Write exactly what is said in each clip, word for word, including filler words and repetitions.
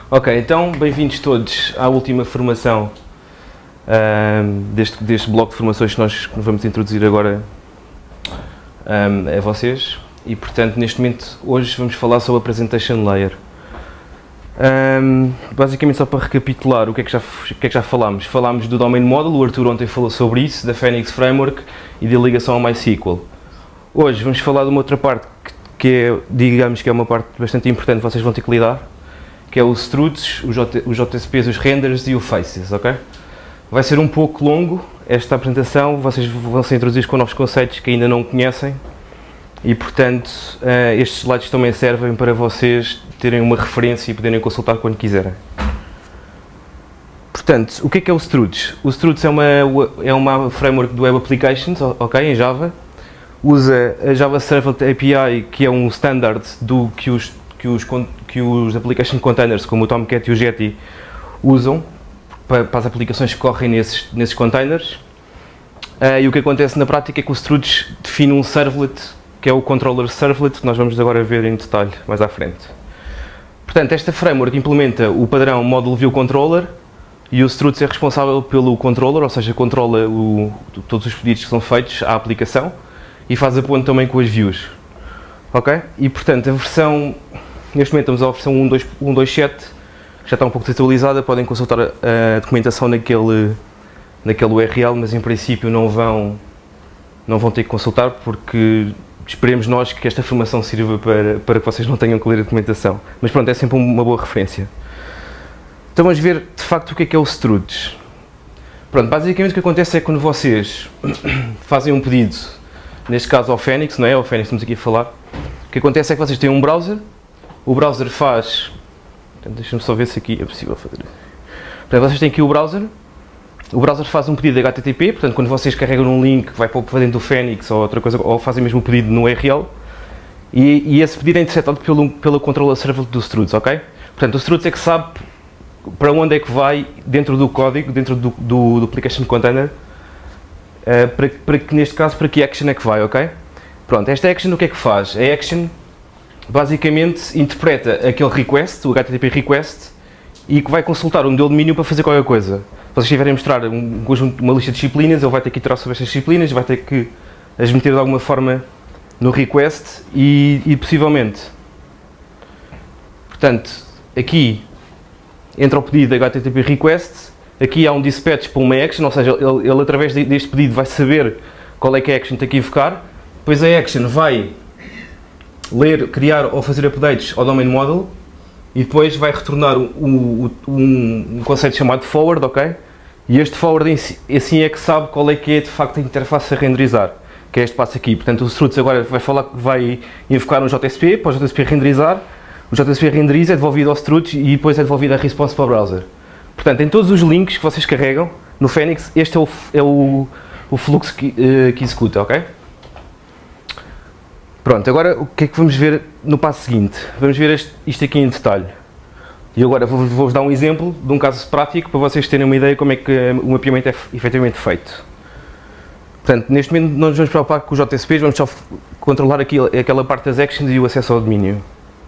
Ok, então bem-vindos todos à última formação um, deste, deste bloco de formações que nós vamos introduzir agora um, a vocês. E portanto, neste momento, hoje vamos falar sobre a Presentation Layer. Um, basicamente, só para recapitular o que, é que, já, o que é que já falámos. Falámos do Domain Model, o Arthur ontem falou sobre isso, da Phoenix Framework e da ligação ao MySQL. Hoje vamos falar de uma outra parte que, que é, digamos que é uma parte bastante importante que vocês vão ter que lidar, que é os struts, os, J, os J S Ps, os renders e o faces, ok? Vai ser um pouco longo esta apresentação, vocês vão ser introduzidos com novos conceitos que ainda não conhecem e, portanto, uh, estes slides também servem para vocês terem uma referência e poderem consultar quando quiserem. Portanto, o que é que é o struts? O struts é uma, é uma framework do Web Applications, ok, em Java. Usa a Java Servlet A P I, que é um standard do que os Que os, que os application containers, como o Tomcat e o Jetty, usam para, para as aplicações que correm nesses, nesses containers. Uh, e o que acontece na prática é que o struts define um servlet, que é o controller servlet, que nós vamos agora ver em detalhe mais à frente. Portanto, esta framework implementa o padrão Model View Controller e o struts é responsável pelo controller, ou seja, controla o, todos os pedidos que são feitos à aplicação e faz a ponte também com as views. Ok? E portanto, a versão, neste momento estamos à versão um ponto dois ponto sete, já está um pouco desatualizada, podem consultar a, a documentação naquele, naquele U R L, mas em princípio não vão, não vão ter que consultar, porque esperemos nós que esta formação sirva para, para que vocês não tenham que ler a documentação. Mas pronto, é sempre uma boa referência. Então vamos ver de facto o que é que é o struts. Pronto, basicamente o que acontece é que quando vocês fazem um pedido, neste caso ao Phoenix, não é? Ao Phoenix estamos aqui a falar. O que acontece é que vocês têm um browser, o browser faz... Deixa-me só ver se aqui é possível fazer. Portanto, vocês têm aqui o browser, o browser faz um pedido de H T T P, portanto, quando vocês carregam um link, vai para dentro do Phoenix ou outra coisa, ou fazem mesmo o pedido no U R L, e, e esse pedido é interceptado pelo, pelo controller servlet do struts, ok? Portanto, o struts é que sabe para onde é que vai dentro do código, dentro do, do, do application container, uh, para, para que, neste caso, para que action é que vai, ok? Pronto, esta action o que é que faz? A action basicamente interpreta aquele request, o H T T P request, e que vai consultar o modelo de domínio para fazer qualquer coisa. Se vocês tiverem a mostrar um conjunto, uma lista de disciplinas, ele vai ter que iterar sobre estas disciplinas, vai ter que as meter de alguma forma no request e, e possivelmente. Portanto, aqui entra o pedido de H T T P request, aqui há um dispatch para uma action, ou seja, ele, ele através deste pedido vai saber qual é que é a action que tem que invocar. Depois a action vai ler, criar ou fazer updates ao domain model e depois vai retornar um, um, um conceito chamado forward, ok? E este forward assim é que sabe qual é que é de facto a interface a renderizar, que é este passo aqui. Portanto, o struts agora vai, falar, vai invocar um J S P, para o J S P renderizar, o J S P renderiza, é devolvido ao struts e depois é devolvida a response para o browser. Portanto, em todos os links que vocês carregam no Phoenix, este é o, é o, o fluxo que, uh, que executa, ok? Pronto, agora o que é que vamos ver no passo seguinte? Vamos ver este, isto aqui em detalhe. E agora vou-vos vou dar um exemplo de um caso prático para vocês terem uma ideia de como é que o mapeamento é efetivamente feito. Portanto, neste momento não nos vamos preocupar com os J S Ps, vamos só controlar aqui, aquela parte das actions e o acesso ao domínio.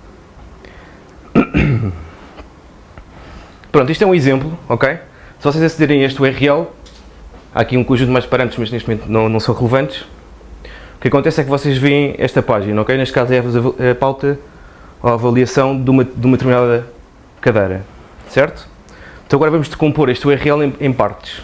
Pronto, isto é um exemplo, ok? Se vocês acederem a este U R L, há aqui um conjunto de mais parâmetros, mas neste momento não, não são relevantes. O que acontece é que vocês veem esta página, ok? Neste caso é a pauta ou a avaliação de uma, de uma determinada cadeira, certo? Então agora vamos decompor este U R L em, em partes.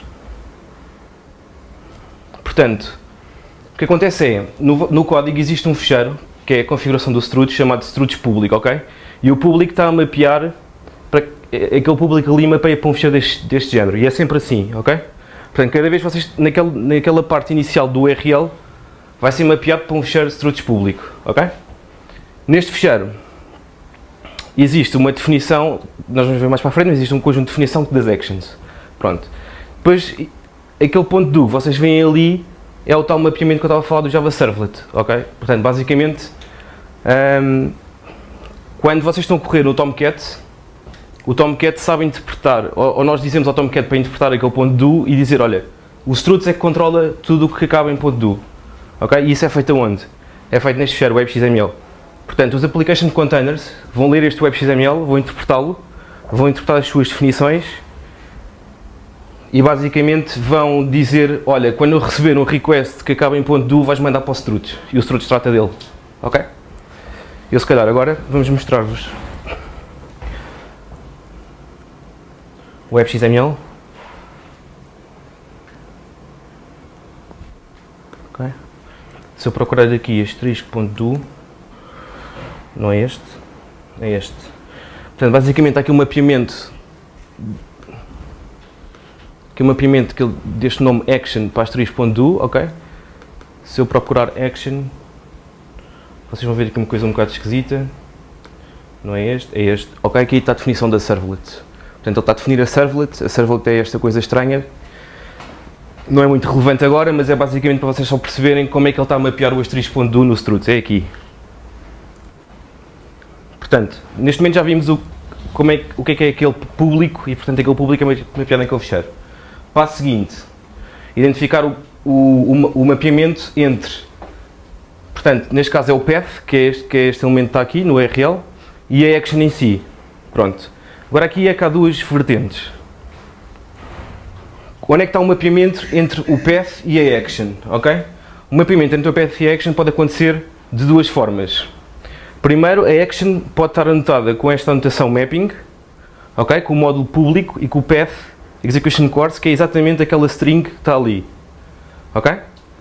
Portanto, o que acontece é, no, no código existe um fecheiro, que é a configuração do struts, chamado struts público, ok? E o público está a mapear, para, aquele público ali mapeia para um fecheiro deste, deste género, e é sempre assim, ok? Portanto, cada vez vocês, naquele, naquela parte inicial do U R L, vai ser mapeado para um fecheiro struts público, ok? Neste fecheiro existe uma definição, nós vamos ver mais para a frente, mas existe um conjunto de definição das actions. Pronto. Depois, aquele ponto do, vocês veem ali, é o tal mapeamento que eu estava a falar do Java Servlet, ok? Portanto, basicamente, um, quando vocês estão a correr no Tomcat, o Tomcat sabe interpretar, ou, ou nós dizemos ao Tomcat para interpretar aquele ponto do e dizer, olha, o struts é que controla tudo o que acaba em ponto do. Ok? E isso é feito aonde? É feito neste fecheiro WebXML. Portanto, os application containers vão ler este WebXML, vão interpretá-lo, vão interpretar as suas definições e basicamente vão dizer, olha, quando eu receber um request que acaba em ponto .do, vais mandar para o struts e o struts trata dele, ok? Eu se calhar agora vamos mostrar-vos o web X M L. Okay. Se eu procurar aqui asterisco.do, não é este, é este. Portanto, basicamente há aqui um mapeamento, aqui um mapeamento que ele, deste nome action para asterisco.do, ok? Se eu procurar action, vocês vão ver aqui uma coisa um bocado esquisita. Não é este, é este. Ok, aqui está a definição da servlet. Portanto, ele está a definir a servlet, a servlet é esta coisa estranha. Não é muito relevante agora, mas é basicamente para vocês só perceberem como é que ele está a mapear o asterisco.do no struts, é aqui. Portanto, neste momento já vimos o, como é, o que é que é aquele público e, portanto, aquele público é mapeado naquele fecheiro. Passo seguinte, identificar o, o, o mapeamento entre, portanto, neste caso é o path, que é este, que é este elemento que está aqui no U R L, e a action em si. Pronto. Agora aqui é que há duas vertentes. Onde é que está o mapeamento entre o path e a action, ok? O mapeamento entre o path e a action pode acontecer de duas formas. Primeiro, a action pode estar anotada com esta anotação mapping, ok? Com o módulo público e com o path execution course, que é exatamente aquela string que está ali, ok?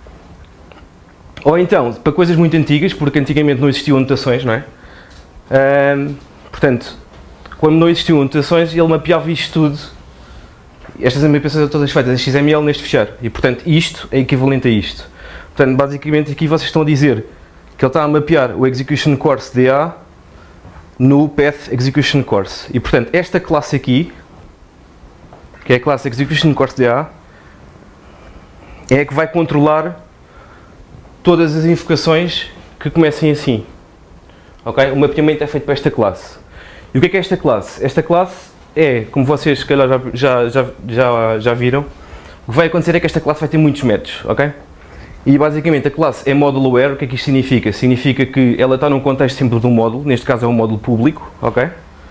Ou então, para coisas muito antigas, porque antigamente não existiam anotações, não é? Um, portanto, quando não existiam anotações, ele mapeava isto tudo. Estas mapeações são todas feitas em X M L neste fecheiro e, portanto, isto é equivalente a isto. Portanto, basicamente aqui vocês estão a dizer que ele está a mapear o execution course D A no path execution course. E, portanto, esta classe aqui, que é a classe execution course D A, é a que vai controlar todas as invocações que comecem assim. Ok? O mapeamento é feito para esta classe. E o que é que é esta classe? Esta classe é, como vocês se calhar já, já, já, já viram, o que vai acontecer é que esta classe vai ter muitos métodos, ok? E basicamente a classe é módulo aware. O que é que isto significa? Significa que ela está num contexto simples de um módulo, neste caso é um módulo público, ok?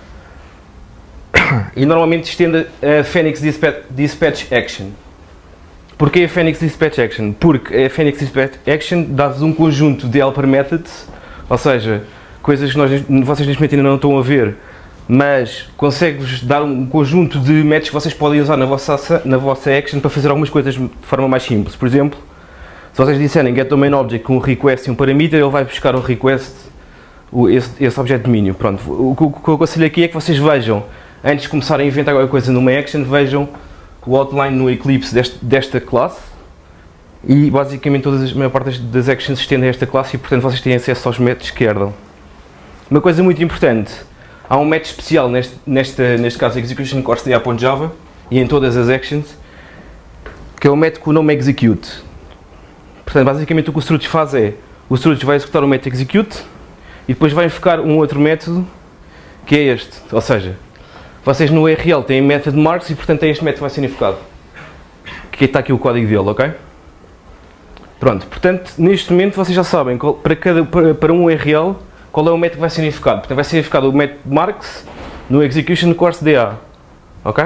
E normalmente estende a Phoenix Dispatch Action. Porquê a Phoenix Dispatch Action? Porque a Phoenix Dispatch Action dá-vos um conjunto de helper methods, ou seja, coisas que nós, vocês neste momento ainda não estão a ver, mas consegue-vos dar um conjunto de métodos que vocês podem usar na vossa, na vossa action para fazer algumas coisas de forma mais simples. Por exemplo, se vocês disserem get domain object com um request e um parameter, ele vai buscar o request, o, esse, esse objeto de domínio. Pronto. O, o, o que eu aconselho aqui é que vocês vejam, antes de começarem a inventar alguma coisa numa action, vejam o outline no Eclipse deste, desta classe e basicamente todas as, a maior parte das, das actions estendem a esta classe e, portanto, vocês têm acesso aos métodos que herdam. Uma coisa muito importante, há um método especial neste, neste, neste caso execution course D A.java e em todas as actions, que é o método com o nome execute. Portanto, basicamente o que o struts faz é, o struts vai executar o método execute e depois vai invocar um outro método que é este, ou seja, vocês no U R L têm method marks e, portanto, é este método que vai ser invocado, que está aqui o código dele, ok? Pronto, portanto, neste momento vocês já sabem, para, cada, para, para um U R L, qual é o método que vai ser invocado. Portanto, vai ser invocado o método marks no execution course D A, ok?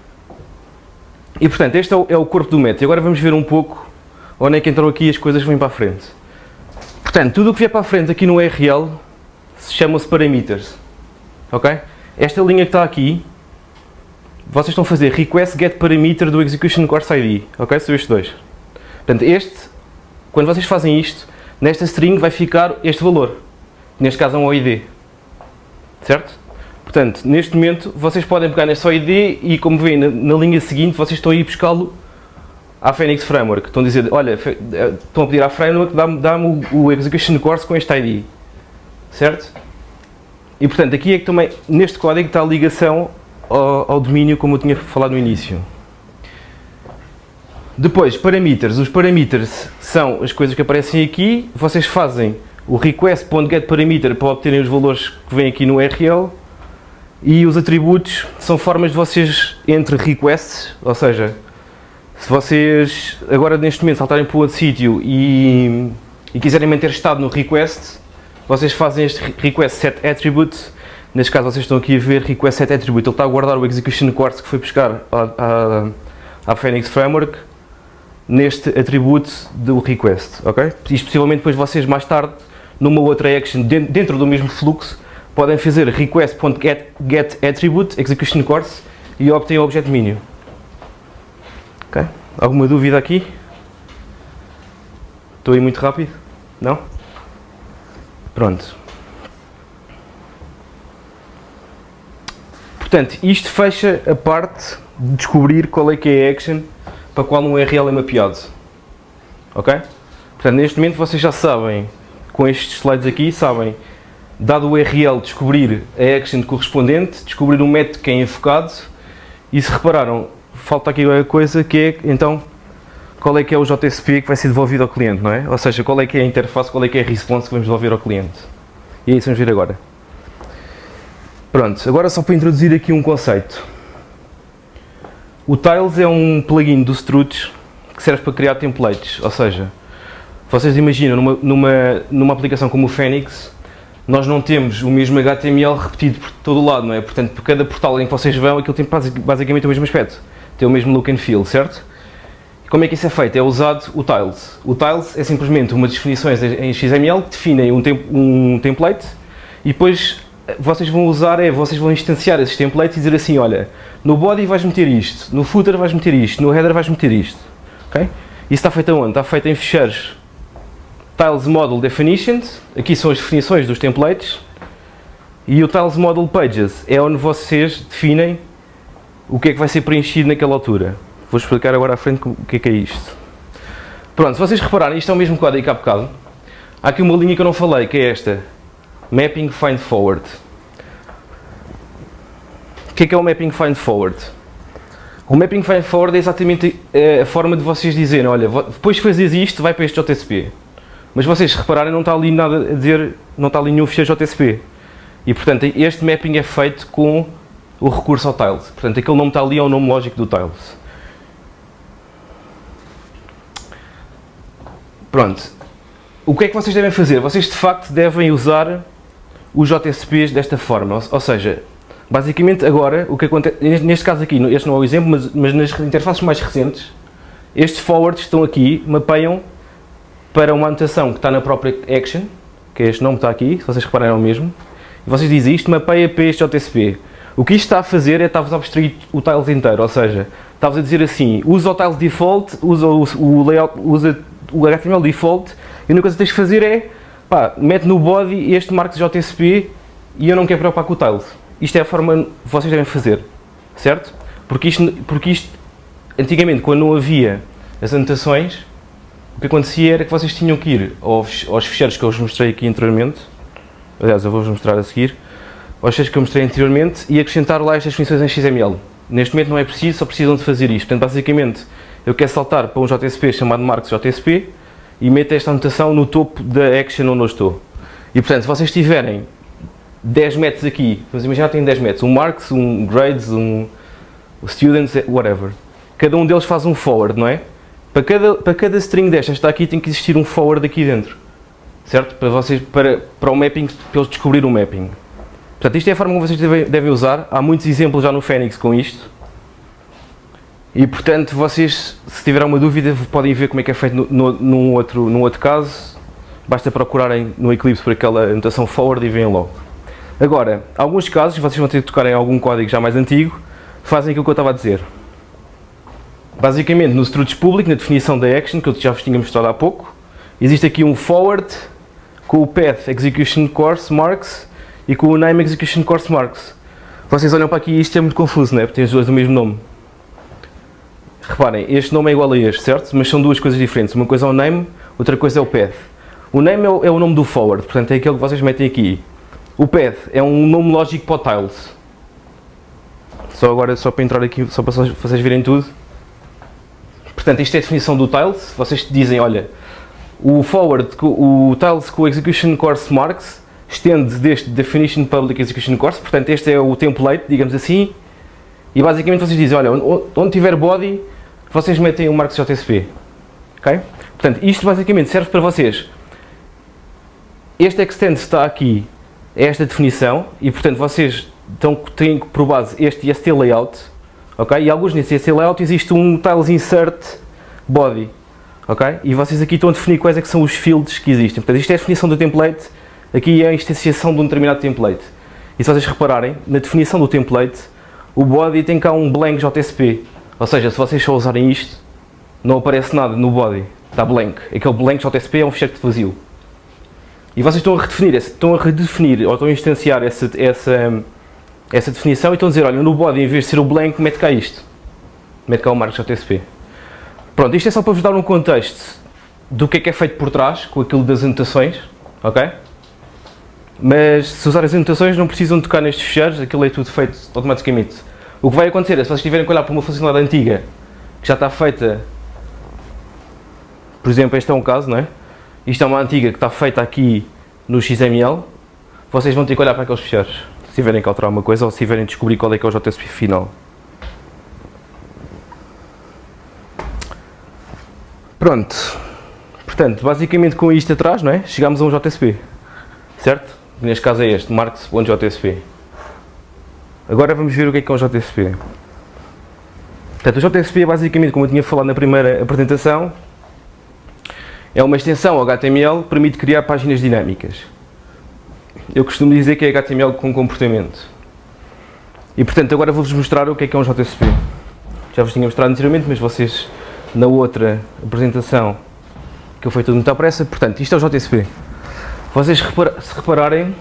E, portanto, este é o, é o corpo do método. E agora vamos ver um pouco onde é que entram aqui as coisas que vêm para a frente. Portanto, tudo o que vier para a frente aqui no U R L chama-se parameters, ok? Esta linha que está aqui, vocês estão a fazer request get parameter do execution course I D, ok? São estes dois. Portanto, este, quando vocês fazem isto, nesta string vai ficar este valor. Neste caso é um O I D, certo? Portanto, neste momento, vocês podem pegar neste O I D e, como veem, na, na linha seguinte, vocês estão a ir buscá-lo à Phoenix Framework. Estão a dizer, olha, estão a pedir à Framework, dá-me dá-me o, o execution course com este I D, certo? E, portanto, aqui é que também, neste código, está a ligação ao, ao domínio, como eu tinha falado no início. Depois, parameters. Os parameters são as coisas que aparecem aqui. Vocês fazem o request.getParameter para obterem os valores que vêm aqui no U R L. E os atributos são formas de vocês, entre requests, ou seja, se vocês agora neste momento saltarem para outro sítio e, e quiserem manter estado no request, vocês fazem este request set attribute, Neste caso vocês estão aqui a ver request set attribute, ele está a guardar o execution course que foi buscar à, à, à Phoenix Framework neste atributo do request, ok? Isto possivelmente depois vocês mais tarde, numa outra action dentro do mesmo fluxo, podem fazer request.getAttribute, execution course, e obtêm o objeto mínimo. Ok? Alguma dúvida aqui? Estou aí muito rápido? Não? Pronto. Portanto, isto fecha a parte de descobrir qual é que é a action para a qual um U R L é mapeado. Ok? Portanto, neste momento vocês já sabem, com estes slides aqui, sabem, dado o U R L, descobrir a action correspondente, descobrir um método que é invocado, e se repararam, falta aqui a coisa que é, então, qual é que é o J S P que vai ser devolvido ao cliente, não é? Ou seja, qual é que é a interface, qual é que é a response que vamos devolver ao cliente. E é isso que vamos ver agora. Pronto, agora só para introduzir aqui um conceito. O Tiles é um plugin do Struts que serve para criar templates, ou seja, vocês imaginam numa, numa, numa aplicação como o Phoenix, nós não temos o mesmo H T M L repetido por todo o lado, não é? Portanto, por cada portal em que vocês vão, aquilo tem basicamente o mesmo aspecto, tem o mesmo look and feel, certo? E como é que isso é feito? É usado o Tiles. O Tiles é simplesmente umas definições em X M L que definem um, tem, um template e depois vocês vão usar, é, vocês vão instanciar esses templates e dizer assim, olha, no body vais meter isto, no footer vais meter isto, no header vais meter isto, ok? Isso está feito aonde? Está feito em ficheiros Tiles Model Definitions, aqui são as definições dos templates, e o Tiles Model Pages é onde vocês definem o que é que vai ser preenchido naquela altura. Vou explicar agora à frente o que é que é isto. Pronto, se vocês repararem, isto é o mesmo código que há bocado. Há aqui uma linha que eu não falei, que é esta. Mapping Find Forward. O que é que é o Mapping Find Forward? O Mapping Find Forward é exatamente a forma de vocês dizerem, olha, depois de fazeres isto, vai para este J S P. Mas vocês, se repararem, não está ali nada a dizer, não está ali nenhum ficheiro J S P. E, portanto, este mapping é feito com o recurso ao Tiles. Portanto, aquele nome está ali é o nome lógico do Tiles. Pronto. O que é que vocês devem fazer? Vocês, de facto, devem usar os J S Ps desta forma. Ou seja, basicamente, agora, o que acontece, neste caso aqui, este não é o exemplo, mas, mas nas interfaces mais recentes, estes forwards estão aqui, mapeiam para uma anotação que está na própria action, que este nome está aqui, se vocês repararem é o mesmo, e vocês dizem isto, mapeia para este J S P. O que isto está a fazer é estar-vos a abstrair o Tiles inteiro, ou seja, está-vos a dizer assim, usa o Tiles default, usa o, o layout, usa o H T M L default, e a única coisa que tens de fazer é, pá, mete no body este marco de J S P e eu não quero preocupar com o Tiles. Isto é a forma que vocês devem fazer, certo? Porque isto, porque isto antigamente, quando não havia as anotações, o que acontecia era que vocês tinham que ir aos, aos ficheiros que eu vos mostrei aqui anteriormente, aliás, eu vou-vos mostrar a seguir, aos ficheiros que eu mostrei anteriormente e acrescentar lá estas definições em X M L. Neste momento não é preciso, só precisam de fazer isto. Portanto, basicamente, eu quero saltar para um J S P chamado marks J S P e meto esta anotação no topo da action onde eu estou. E, portanto, se vocês tiverem dez métodos aqui, vamos imaginar que têm dez métodos, um marks, um grades, um students, whatever. Cada um deles faz um forward, não é? Para cada, para cada string destas que está aqui tem que existir um forward aqui dentro, certo? Para, vocês, para, para o mapping, para eles descobrir o mapping. Portanto, isto é a forma como vocês devem, devem usar. Há muitos exemplos já no Phoenix com isto. E, portanto, vocês, se tiverem uma dúvida, podem ver como é que é feito no, no, num, outro, num outro caso. Basta procurarem no Eclipse por aquela anotação forward e veem logo. Agora, alguns casos, vocês vão ter que tocar em algum código já mais antigo, fazem aquilo que eu estava a dizer. Basicamente, no struts public, na definição da action, que eu já vos tinha mostrado há pouco, existe aqui um forward com o path execution course marks e com o name execution course marks. Vocês olham para aqui e isto é muito confuso, não é? Porque tem os dois o mesmo nome. Reparem, este nome é igual a este, certo? Mas são duas coisas diferentes. Uma coisa é o name, outra coisa é o path. O name é o, é o nome do forward, portanto é aquele que vocês metem aqui. O path é um nome lógico para o Tiles. Só agora, só para entrar aqui, só para vocês verem tudo. Portanto, isto é a definição do Tiles. Vocês dizem, olha, o forward, o Tiles com o execution course marks, estende deste definition public execution course, portanto este é o template, digamos assim, e basicamente vocês dizem, olha, onde tiver body, vocês metem o marks J S P. Ok? Portanto, isto basicamente serve para vocês. Este extend está aqui, é esta definição e, portanto, vocês estão, têm por base este I S T layout, ok? E alguns nesse I S T layout existe um tiles insert body, ok? E vocês aqui estão a definir quais é que são os fields que existem. Portanto, isto é a definição do template, aqui é a instanciação de um determinado template. E se vocês repararem, na definição do template, o body tem cá um blank J S P, ou seja, se vocês só usarem isto, não aparece nada no body, está blank. Aquele blank J S P é um fecheiro vazio. E vocês estão a redefinir, estão a redefinir ou estão a instanciar essa, essa, essa definição e estão a dizer, olha, no body, em vez de ser o blank, mete cá isto. Mete cá o marco J S P. Pronto, isto é só para vos dar um contexto do que é que é feito por trás, com aquilo das anotações, ok? Mas se usar as anotações não precisam tocar nestes fecheiros, aquilo é tudo feito automaticamente. O que vai acontecer é, se vocês tiverem que olhar para uma funcionalidade antiga, que já está feita, por exemplo, este é um caso, não é? Isto é uma antiga que está feita aqui no X M L, vocês vão ter que olhar para aqueles fecheiros, se tiverem que alterar uma coisa ou se tiverem que descobrir qual é que é o J S P final. Pronto, portanto, basicamente com isto atrás, não é? Chegámos a um J S P, certo? Neste caso é este, marks.jsp. Agora vamos ver o que é que é um J S P. Portanto, o J S P é basicamente, como eu tinha falado na primeira apresentação, é uma extensão H T M L que permite criar páginas dinâmicas. Eu costumo dizer que é H T M L com comportamento. E portanto, agora vou-vos mostrar o que é que é um J S P. Já vos tinha mostrado anteriormente, mas vocês, na outra apresentação, que eu fui tudo muito à pressa, portanto, isto é o J S P. Vocês repara, se repararem,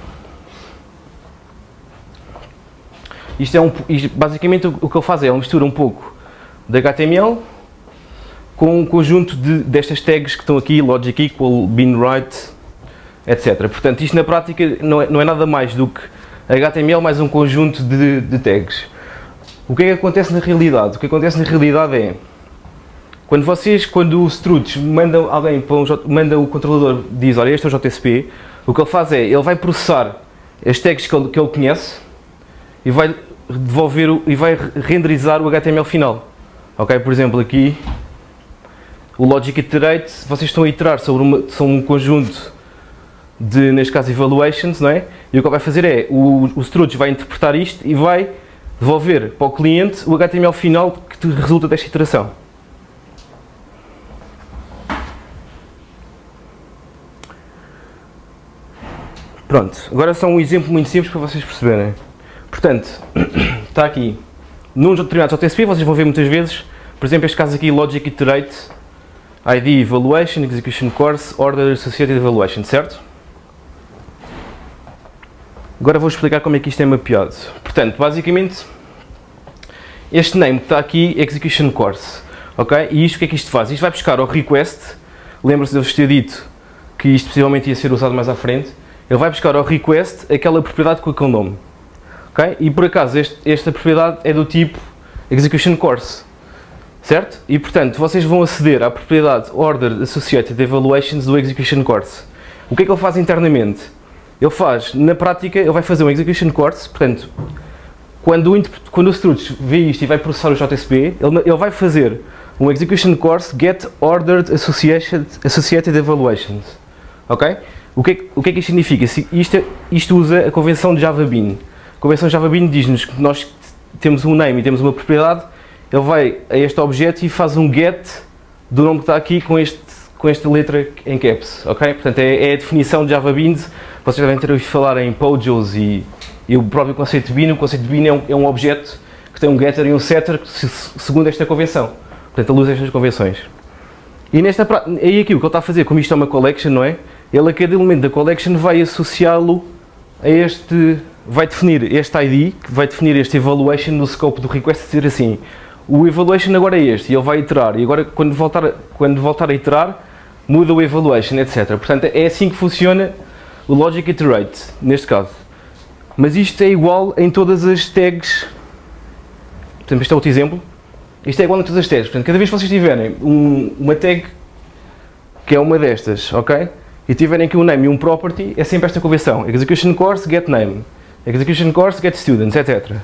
isto é um, isto, basicamente o, o que ele faz é, ele mistura um pouco de H T M L com um conjunto de, destas tags que estão aqui, logic equal, bin right, etcétera. Portanto, isto na prática não é, não é nada mais do que H T M L mais um conjunto de, de tags. O que é que acontece na realidade? O que acontece na realidade é, quando vocês, quando o Struts manda alguém para um, manda o controlador, diz, olha, este é o J S P, o que ele faz é, ele vai processar as tags que ele, que ele conhece e vai devolver o, e vai renderizar o H T M L final. Ok? Por exemplo, aqui o logic iterate, vocês estão a iterar sobre uma, são um conjunto de, neste caso, evaluations, não é? E o que ele vai fazer é, o, o Struts vai interpretar isto e vai devolver para o cliente o H T M L final que resulta desta iteração. Pronto, agora só um exemplo muito simples para vocês perceberem. Portanto, está aqui, num determinado J S P, vocês vão ver muitas vezes, por exemplo, este caso aqui, Logic Iterate, I D Evaluation, Execution Course, Order Associated Evaluation, certo? Agora vou explicar como é que isto é mapeado. Portanto, basicamente, este name que está aqui, Execution Course, ok? E isto, o que é que isto faz? Isto vai buscar ao request, lembra-se de eu vos ter dito que isto possivelmente ia ser usado mais à frente, ele vai buscar ao request aquela propriedade com aquele nome, ok? E por acaso este, esta propriedade é do tipo Execution Course, certo? E portanto vocês vão aceder à propriedade Order Associated Evaluations do Execution Course. O que é que ele faz internamente? Ele faz, na prática, ele vai fazer um Execution Course, portanto, quando o, quando o Struts vê isto e vai processar o J S P, ele, ele vai fazer um Execution Course Get Ordered Associated, Associated Evaluations, ok? O que, é, o que é que isto significa? Isto, isto usa a convenção de Java Bean. A convenção de Java Bean diz-nos que nós temos um name e temos uma propriedade, ele vai a este objeto e faz um get do nome que está aqui com, este, com esta letra em caps, ok? Portanto, é, é a definição de Java Beans. Vocês devem ter ouvido falar em POJOs e, e o próprio conceito de Bean. O conceito de Bean é um, é um objeto que tem um getter e um setter segundo esta convenção. Portanto, ele usa estas convenções. E nesta, aí aqui o que ele está a fazer, como isto é uma collection, não é? Ele a cada elemento da collection vai associá-lo a este, vai definir este I D, que vai definir este evaluation no scope do request, dizer assim, o evaluation agora é este, e ele vai iterar, e agora quando voltar, quando voltar a iterar, muda o evaluation, etcétera. Portanto, é assim que funciona o Logic Iterate, neste caso. Mas isto é igual em todas as tags, portanto, este é outro exemplo, isto é igual em todas as tags, portanto, cada vez que vocês tiverem um, uma tag que é uma destas, ok? E tiverem aqui um name e um property, é sempre esta convenção, Execution Course, Get Name, Execution Course, Get Students, etcétera.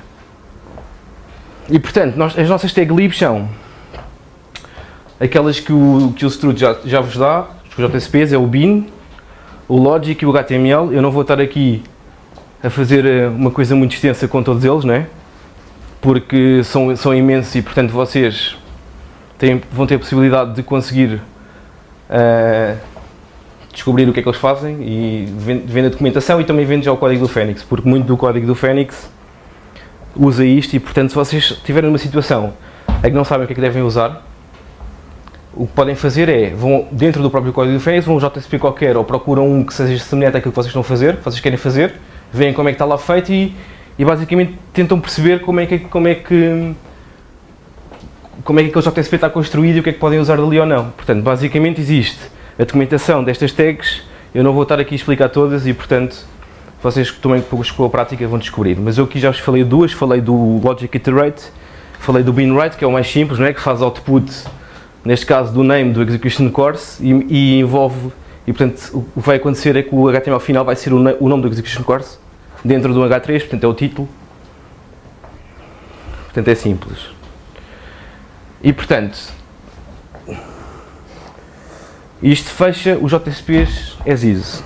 E portanto, nós, as nossas tag libs são aquelas que o, que o Strut já, já vos dá, os J S Ps, é o Bean, o Logic e o H T M L. Eu não vou estar aqui a fazer uma coisa muito extensa com todos eles, não é? Porque são, são imensos e, portanto, vocês têm, vão ter a possibilidade de conseguir uh, descobrir o que é que eles fazem e vendo a documentação e também vendo já o código do Phoenix, porque muito do código do Phoenix usa isto e, portanto, se vocês estiverem numa situação em que não sabem o que é que devem usar, o que podem fazer é, vão dentro do próprio código do Phoenix, vão a um J S P qualquer ou procuram um que seja semelhante àquilo que vocês estão a fazer, que vocês querem fazer, veem como é que está lá feito e, e basicamente tentam perceber como é que, como é que como é que aquele J S P está construído e o que é que podem usar dali ou não. Portanto, basicamente existe a documentação destas tags, eu não vou estar aqui a explicar todas e, portanto, vocês também com a prática vão descobrir. Mas eu aqui já vos falei duas, falei do Logic Iterate, falei do BeanWrite, que é o mais simples, não é? Que faz output, neste caso, do name do execution course e, e envolve, e portanto, o que vai acontecer é que o H T M L final vai ser o, o nome do execution course, dentro do H três, portanto é o título. Portanto é simples. E portanto, isto fecha os J S Ps as is.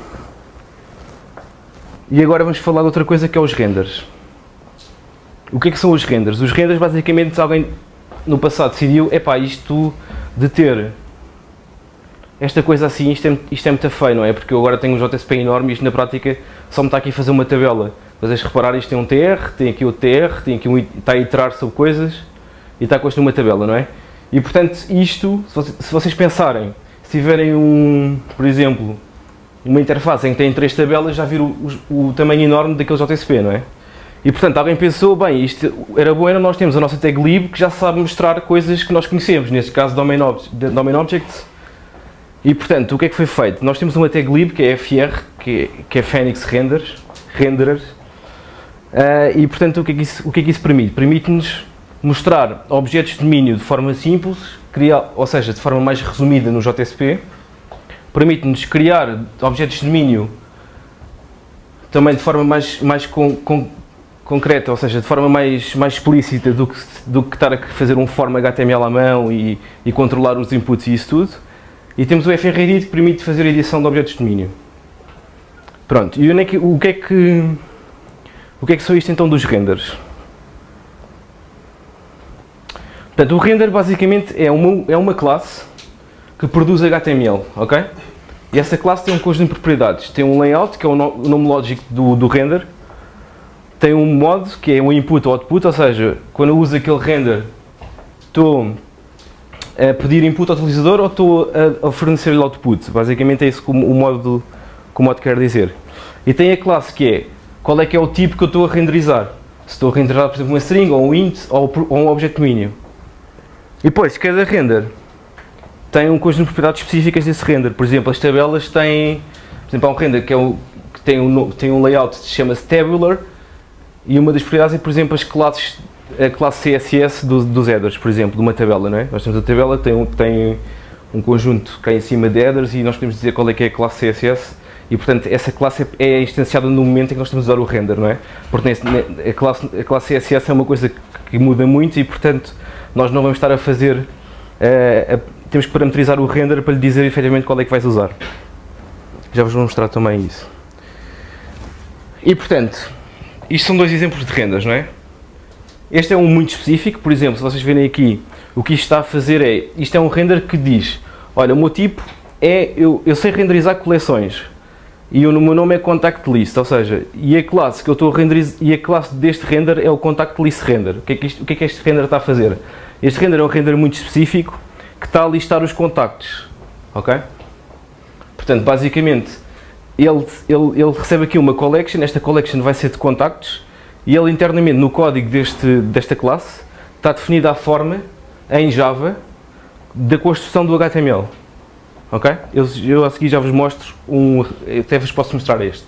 E agora vamos falar de outra coisa que é os renders. O que é que são os renders? Os renders, basicamente, se alguém no passado decidiu, epá, isto de ter esta coisa assim, isto é, isto é muito feio, não é? Porque eu agora tenho um J S P enorme e isto na prática só me está aqui a fazer uma tabela. Vocês reparar, isto tem um T R, tem aqui o T R, tem aqui um, está a iterar sobre coisas e está a construir uma tabela, não é? E portanto, isto, se vocês pensarem, se tiverem um, por exemplo, uma interface em que tem três tabelas, já viram o, o tamanho enorme daquele J S P, não é? E portanto, alguém pensou, bem, isto era bom, era nós temos a nossa tag lib que já sabe mostrar coisas que nós conhecemos, neste caso Domain, Ob Domain Objects. E portanto, o que é que foi feito? Nós temos uma tag lib que é F R, que é, que é Phoenix Renders, Renderers, uh, e portanto, o que é que isso, o que é que isso permite? Permite-nos mostrar objetos de domínio de forma simples, criar, ou seja, de forma mais resumida no J S P, permite-nos criar objetos de domínio também de forma mais, mais com, com, concreta, ou seja, de forma mais, mais explícita do que, do que estar a fazer um form H T M L à mão e, e controlar os inputs e isso tudo. E temos o F R Edit que permite fazer a edição de objetos de domínio. Pronto, e onde é que, o, que é que, o que é que são isto então dos renders? Portanto, o render basicamente é uma, é uma classe que produz H T M L, ok? E essa classe tem um conjunto de propriedades. Tem um layout, que é o nome lógico do, do render. Tem um mod, que é um input ou output, ou seja, quando eu uso aquele render, estou a pedir input ao utilizador ou estou a, a fornecer-lhe output. Basicamente é isso que o, o, modo, que o mod quer dizer. E tem a classe que é, qual é que é o tipo que eu estou a renderizar. Se estou a renderizar, por exemplo, uma string, ou um int, ou, ou um objeto domínio. E depois, cada render tem um conjunto de propriedades específicas desse render. Por exemplo, as tabelas têm, por exemplo, há um render que, é o, que tem, um, tem um layout que chama-se tabular, e uma das propriedades é, por exemplo, as classes, a classe C S S do, dos headers, por exemplo, de uma tabela, não é? Nós temos a tabela que tem um, tem um conjunto cá em cima de headers e nós podemos dizer qual é que é a classe C S S e, portanto, essa classe é, é instanciada no momento em que nós estamos a usar o render, não é? Porque a classe, a classe C S S é uma coisa que, que muda muito e, portanto, nós não vamos estar a fazer, uh, a, temos que parametrizar o render para lhe dizer efetivamente qual é que vais usar. Já vos vou mostrar também isso. E, portanto, isto são dois exemplos de renders, não é? Este é um muito específico, por exemplo, se vocês verem aqui, o que isto está a fazer é, isto é um render que diz, olha, o meu tipo é, eu, eu sei renderizar coleções, e o meu nome é contact list, ou seja, e a classe que eu estou a renderizar, e a classe deste render é o contact list render. O que é que, isto, o que é que este render está a fazer? Este render é um render muito específico que está a listar os contactos, ok? Portanto, basicamente, ele, ele, ele recebe aqui uma collection, esta collection vai ser de contactos, e ele internamente no código deste, desta classe está definida a forma, em Java, da construção do H T M L. Ok? Eu, eu a seguir já vos mostro um, até vos posso mostrar este.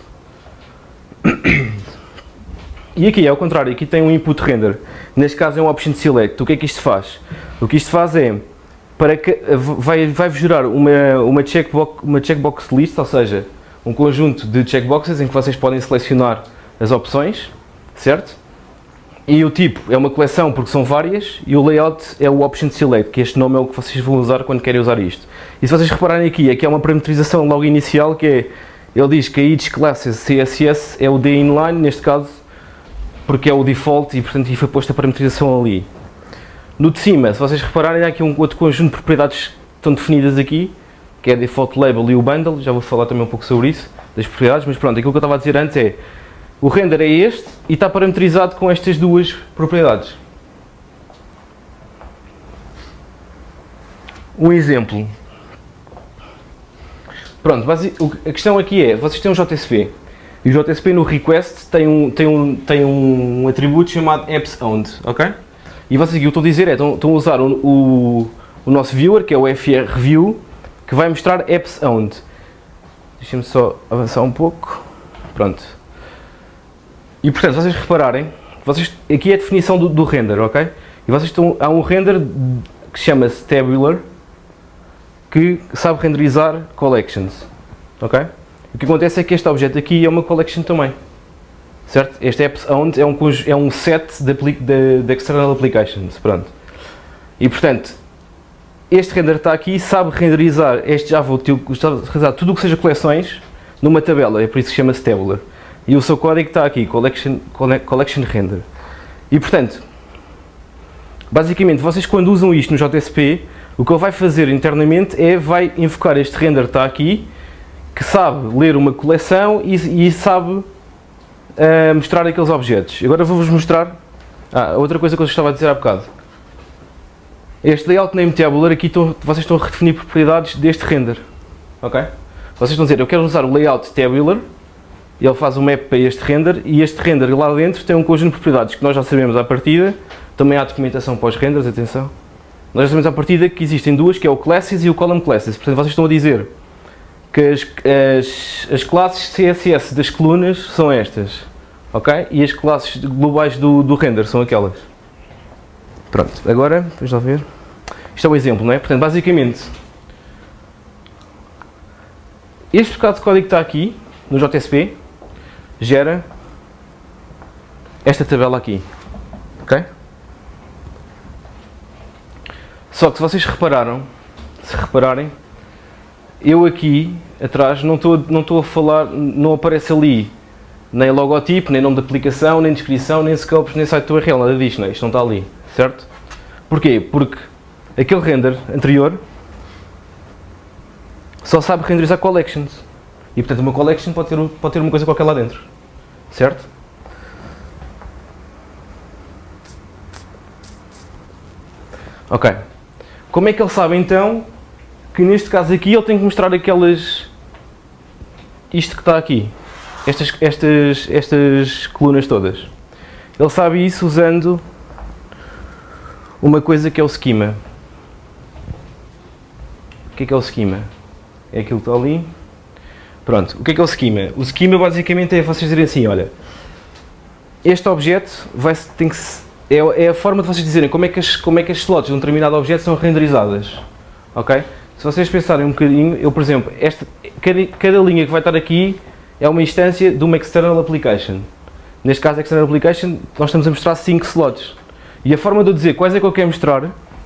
E aqui é ao contrário, aqui tem um input render, neste caso é um option select. O que é que isto faz? O que isto faz é, para que, vai, vai-vos gerar uma, uma, checkbox, uma checkbox list, ou seja, um conjunto de checkboxes em que vocês podem selecionar as opções, certo? E o tipo é uma coleção porque são várias e o layout é o option select, que este nome é o que vocês vão usar quando querem usar isto. E se vocês repararem aqui, aqui é uma parametrização logo inicial que é, ele diz que a each classes C S S é o D inline, neste caso, porque é o default e, portanto, e foi posta a parametrização ali. No de cima, se vocês repararem, há aqui um outro conjunto de propriedades que estão definidas aqui, que é a default label e o bundle, já vou falar também um pouco sobre isso, das propriedades, mas pronto, aquilo que eu estava a dizer antes é, o render é este e está parametrizado com estas duas propriedades. Um exemplo. Pronto, a questão aqui é, vocês têm um J S P, e o J S P no request tem um, tem um, tem um atributo chamado appsOwned, ok? E vocês, o que eu estou a dizer é, estão, estão a usar o, o, o nosso viewer, que é o F R View, que vai mostrar appsOwned. Deixem-me só avançar um pouco. Pronto. E portanto, se vocês repararem, vocês, aqui é a definição do, do render, ok? E vocês estão, há um render que chama-se tabular, que sabe renderizar collections, ok? O que acontece é que este objeto aqui é uma collection também, certo? Este appsOwned é um, é um set de, de, de external applications, pronto. E portanto, este render está aqui, sabe renderizar, este Java sabe renderizar tudo o que seja coleções numa tabela, é por isso que chama-se tabular. E o seu código está aqui, collection, collection render. E portanto, basicamente, vocês quando usam isto no J S P, o que ele vai fazer internamente é, vai invocar este render que está aqui, que sabe ler uma coleção e, e sabe uh, mostrar aqueles objetos. Agora vou-vos mostrar, ah, outra coisa que eu estava a dizer há bocado. Este layout name tabular, aqui estão, vocês estão a redefinir propriedades deste render, ok? Vocês estão a dizer, eu quero usar o layout tabular, e ele faz um map para este render, e este render lá dentro tem um conjunto de propriedades que nós já sabemos à partida, também há documentação para os renders, atenção. Nós já sabemos à partida que existem duas, que é o classes e o column classes, portanto vocês estão a dizer que as, as, as classes C S S das colunas são estas, ok? E as classes globais do, do render são aquelas. Pronto, agora, vamos lá ver. Isto é um exemplo, não é? Portanto, basicamente, este bocado de código que está aqui, no J S P, gera esta tabela aqui, ok? Só que se vocês repararam, se repararem, eu aqui atrás não estou, não estou a falar, não aparece ali nem logotipo, nem nome de aplicação, nem descrição, nem scopes, nem site U R L, nada disto, não é? Isto não está ali, certo? Porquê? Porque aquele render anterior só sabe renderizar collections. E portanto uma collection pode ter, pode ter uma coisa qualquer lá dentro, certo? Ok. Como é que ele sabe então que neste caso aqui ele tem que mostrar aquelas, isto que está aqui, estas, estas, estas colunas todas? Ele sabe isso usando uma coisa que é o schema. O que é que é o schema? É aquilo que está ali. Pronto, o que é que é o schema? O schema basicamente é vocês dizerem assim, olha, este objeto vai, tem que, é, é a forma de vocês dizerem como é que as, como é que as slots de um determinado objeto são renderizadas, ok? Se vocês pensarem um bocadinho, eu por exemplo, esta, cada, cada linha que vai estar aqui é uma instância de uma external application. Neste caso, a external application, nós estamos a mostrar cinco slots. E a forma de eu dizer quais é que eu quero mostrar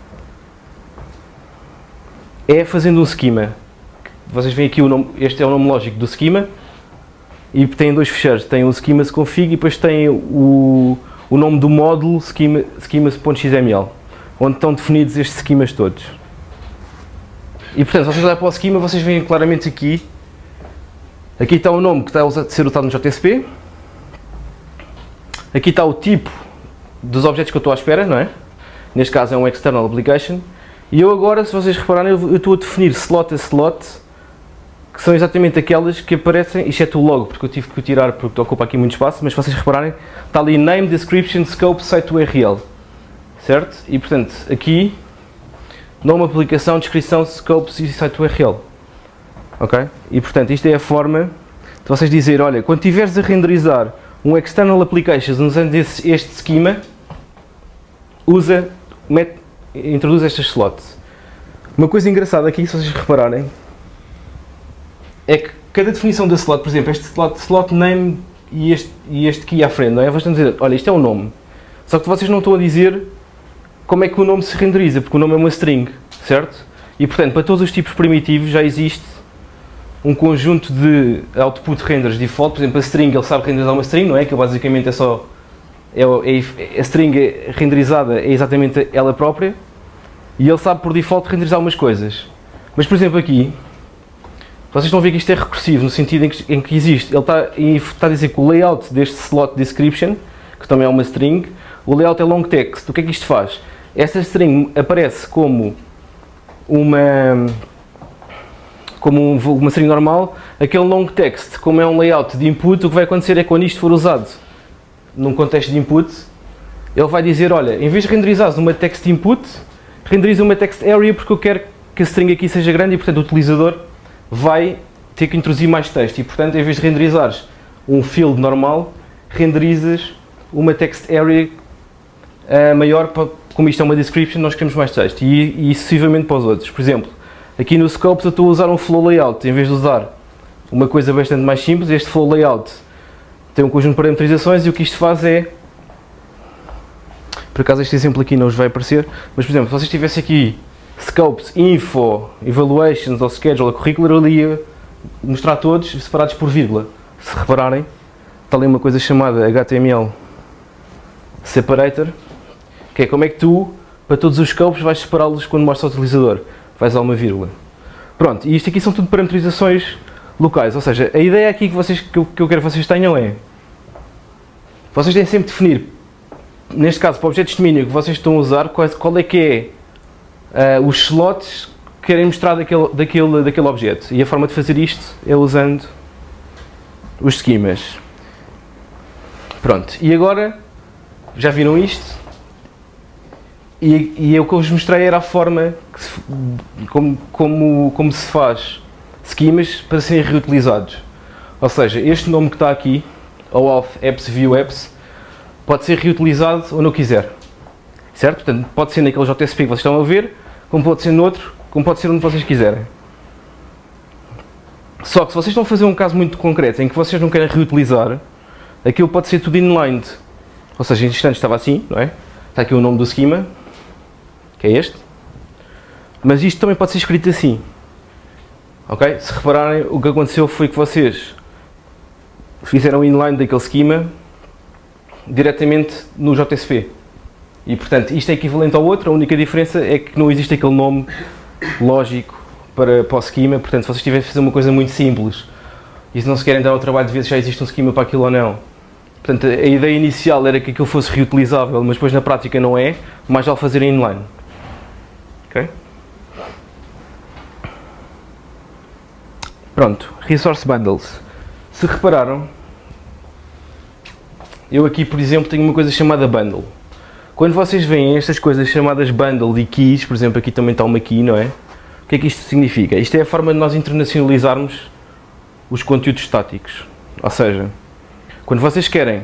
é fazendo um schema. Vocês veem aqui, o nome, este é o nome lógico do schema e tem dois fecheiros, tem o schema.config e depois tem o, o nome do módulo schema, schemas.xml, onde estão definidos estes schemas todos. E portanto, se vocês olharem para o schema, vocês veem claramente aqui, aqui está o nome que está a ser usado no J S P, aqui está o tipo dos objetos que eu estou à espera, não é? Neste caso é um external application, e eu agora, se vocês repararem, eu estou a definir slot a slot, que são exatamente aquelas que aparecem, exceto o logo, porque eu tive que o tirar porque ocupa aqui muito espaço, mas se vocês repararem, está ali name, description, scope, site U R L, certo? E portanto, aqui, nome, aplicação, descrição, scopes e site U R L, ok? E portanto, isto é a forma de vocês dizer, olha, quando estiveres a renderizar um external applications usando esse, este schema, usa, mete, introduz estas slots. Uma coisa engraçada aqui, se vocês repararem, é que cada definição da slot, por exemplo, este slot, slot name e este, e este key à frente, não é? Vocês estão a dizer, olha, isto é um nome. Só que vocês não estão a dizer como é que o nome se renderiza, porque o nome é uma string, certo? E portanto, para todos os tipos primitivos já existe um conjunto de output renders default, por exemplo a string, ele sabe renderizar uma string, não é? Que basicamente é só, é, é, a string é renderizada é exatamente ela própria, e ele sabe por default renderizar umas coisas. Mas por exemplo aqui, vocês estão a ver que isto é recursivo, no sentido em que, em que existe, ele está, está a dizer que o layout deste slot description, que também é uma string, o layout é long text. O que é que isto faz? Esta string aparece como uma, como um, uma string normal, aquele long text, como é um layout de input, o que vai acontecer é que quando isto for usado num contexto de input, ele vai dizer, olha, em vez de renderizares uma text input, renderiza uma text area porque eu quero que a string aqui seja grande e portanto o utilizador vai ter que introduzir mais texto e portanto em vez de renderizares um field normal, renderizas uma text area uh, maior, para, como isto é uma description, nós queremos mais texto e, e sucessivamente para os outros. Por exemplo, aqui no Scopes eu estou a usar um flow layout, em vez de usar uma coisa bastante mais simples, este flow layout tem um conjunto de parametrizações e o que isto faz é, por acaso este exemplo aqui não os vai aparecer, mas por exemplo, se vocês tivessem aqui Scopes, Info, Evaluations ou Schedule, a Curricular, eu ia mostrar todos separados por vírgula. Se repararem, está ali uma coisa chamada H T M L Separator, que é como é que tu, para todos os scopes, vais separá-los quando mostras ao utilizador. Vais dar uma vírgula. Pronto, e isto aqui são tudo parametrizações locais, ou seja, a ideia aqui que, vocês, que, eu, que eu quero que vocês tenham é, vocês têm sempre de definir, neste caso para objetos de domínio que vocês estão a usar, qual, qual é que é Uh, os slots que querem mostrar daquele, daquele, daquele objeto. E a forma de fazer isto é usando os schemas. Pronto, e agora já viram isto? E, e o que eu vos mostrei era a forma que se, como, como, como se faz schemas para serem reutilizados. Ou seja, este nome que está aqui, OAuth Apps View Apps, pode ser reutilizado onde eu quiser. Certo? Portanto, pode ser naquele J S P que vocês estão a ver, como pode ser noutro, como pode ser onde vocês quiserem. Só que se vocês estão a fazer um caso muito concreto em que vocês não querem reutilizar, aquilo pode ser tudo inline. Ou seja, em instantes estava assim, não é? Está aqui o nome do schema, que é este. Mas isto também pode ser escrito assim. Ok? Se repararem, o que aconteceu foi que vocês fizeram inline daquele schema diretamente no J S P. E portanto, isto é equivalente ao outro, a única diferença é que não existe aquele nome lógico para, para o schema, portanto, se vocês tiverem a fazer uma coisa muito simples e se não se querem dar ao trabalho de ver se já existe um schema para aquilo ou não, portanto, a ideia inicial era que aquilo fosse reutilizável, mas depois na prática não é, mais vale fazer em inline. Ok? Pronto, Resource Bundles. Se repararam, eu aqui, por exemplo, tenho uma coisa chamada Bundle. Quando vocês veem estas coisas chamadas bundle e keys, por exemplo, aqui também está uma key, não é? O que é que isto significa? Isto é a forma de nós internacionalizarmos os conteúdos estáticos. Ou seja, quando vocês querem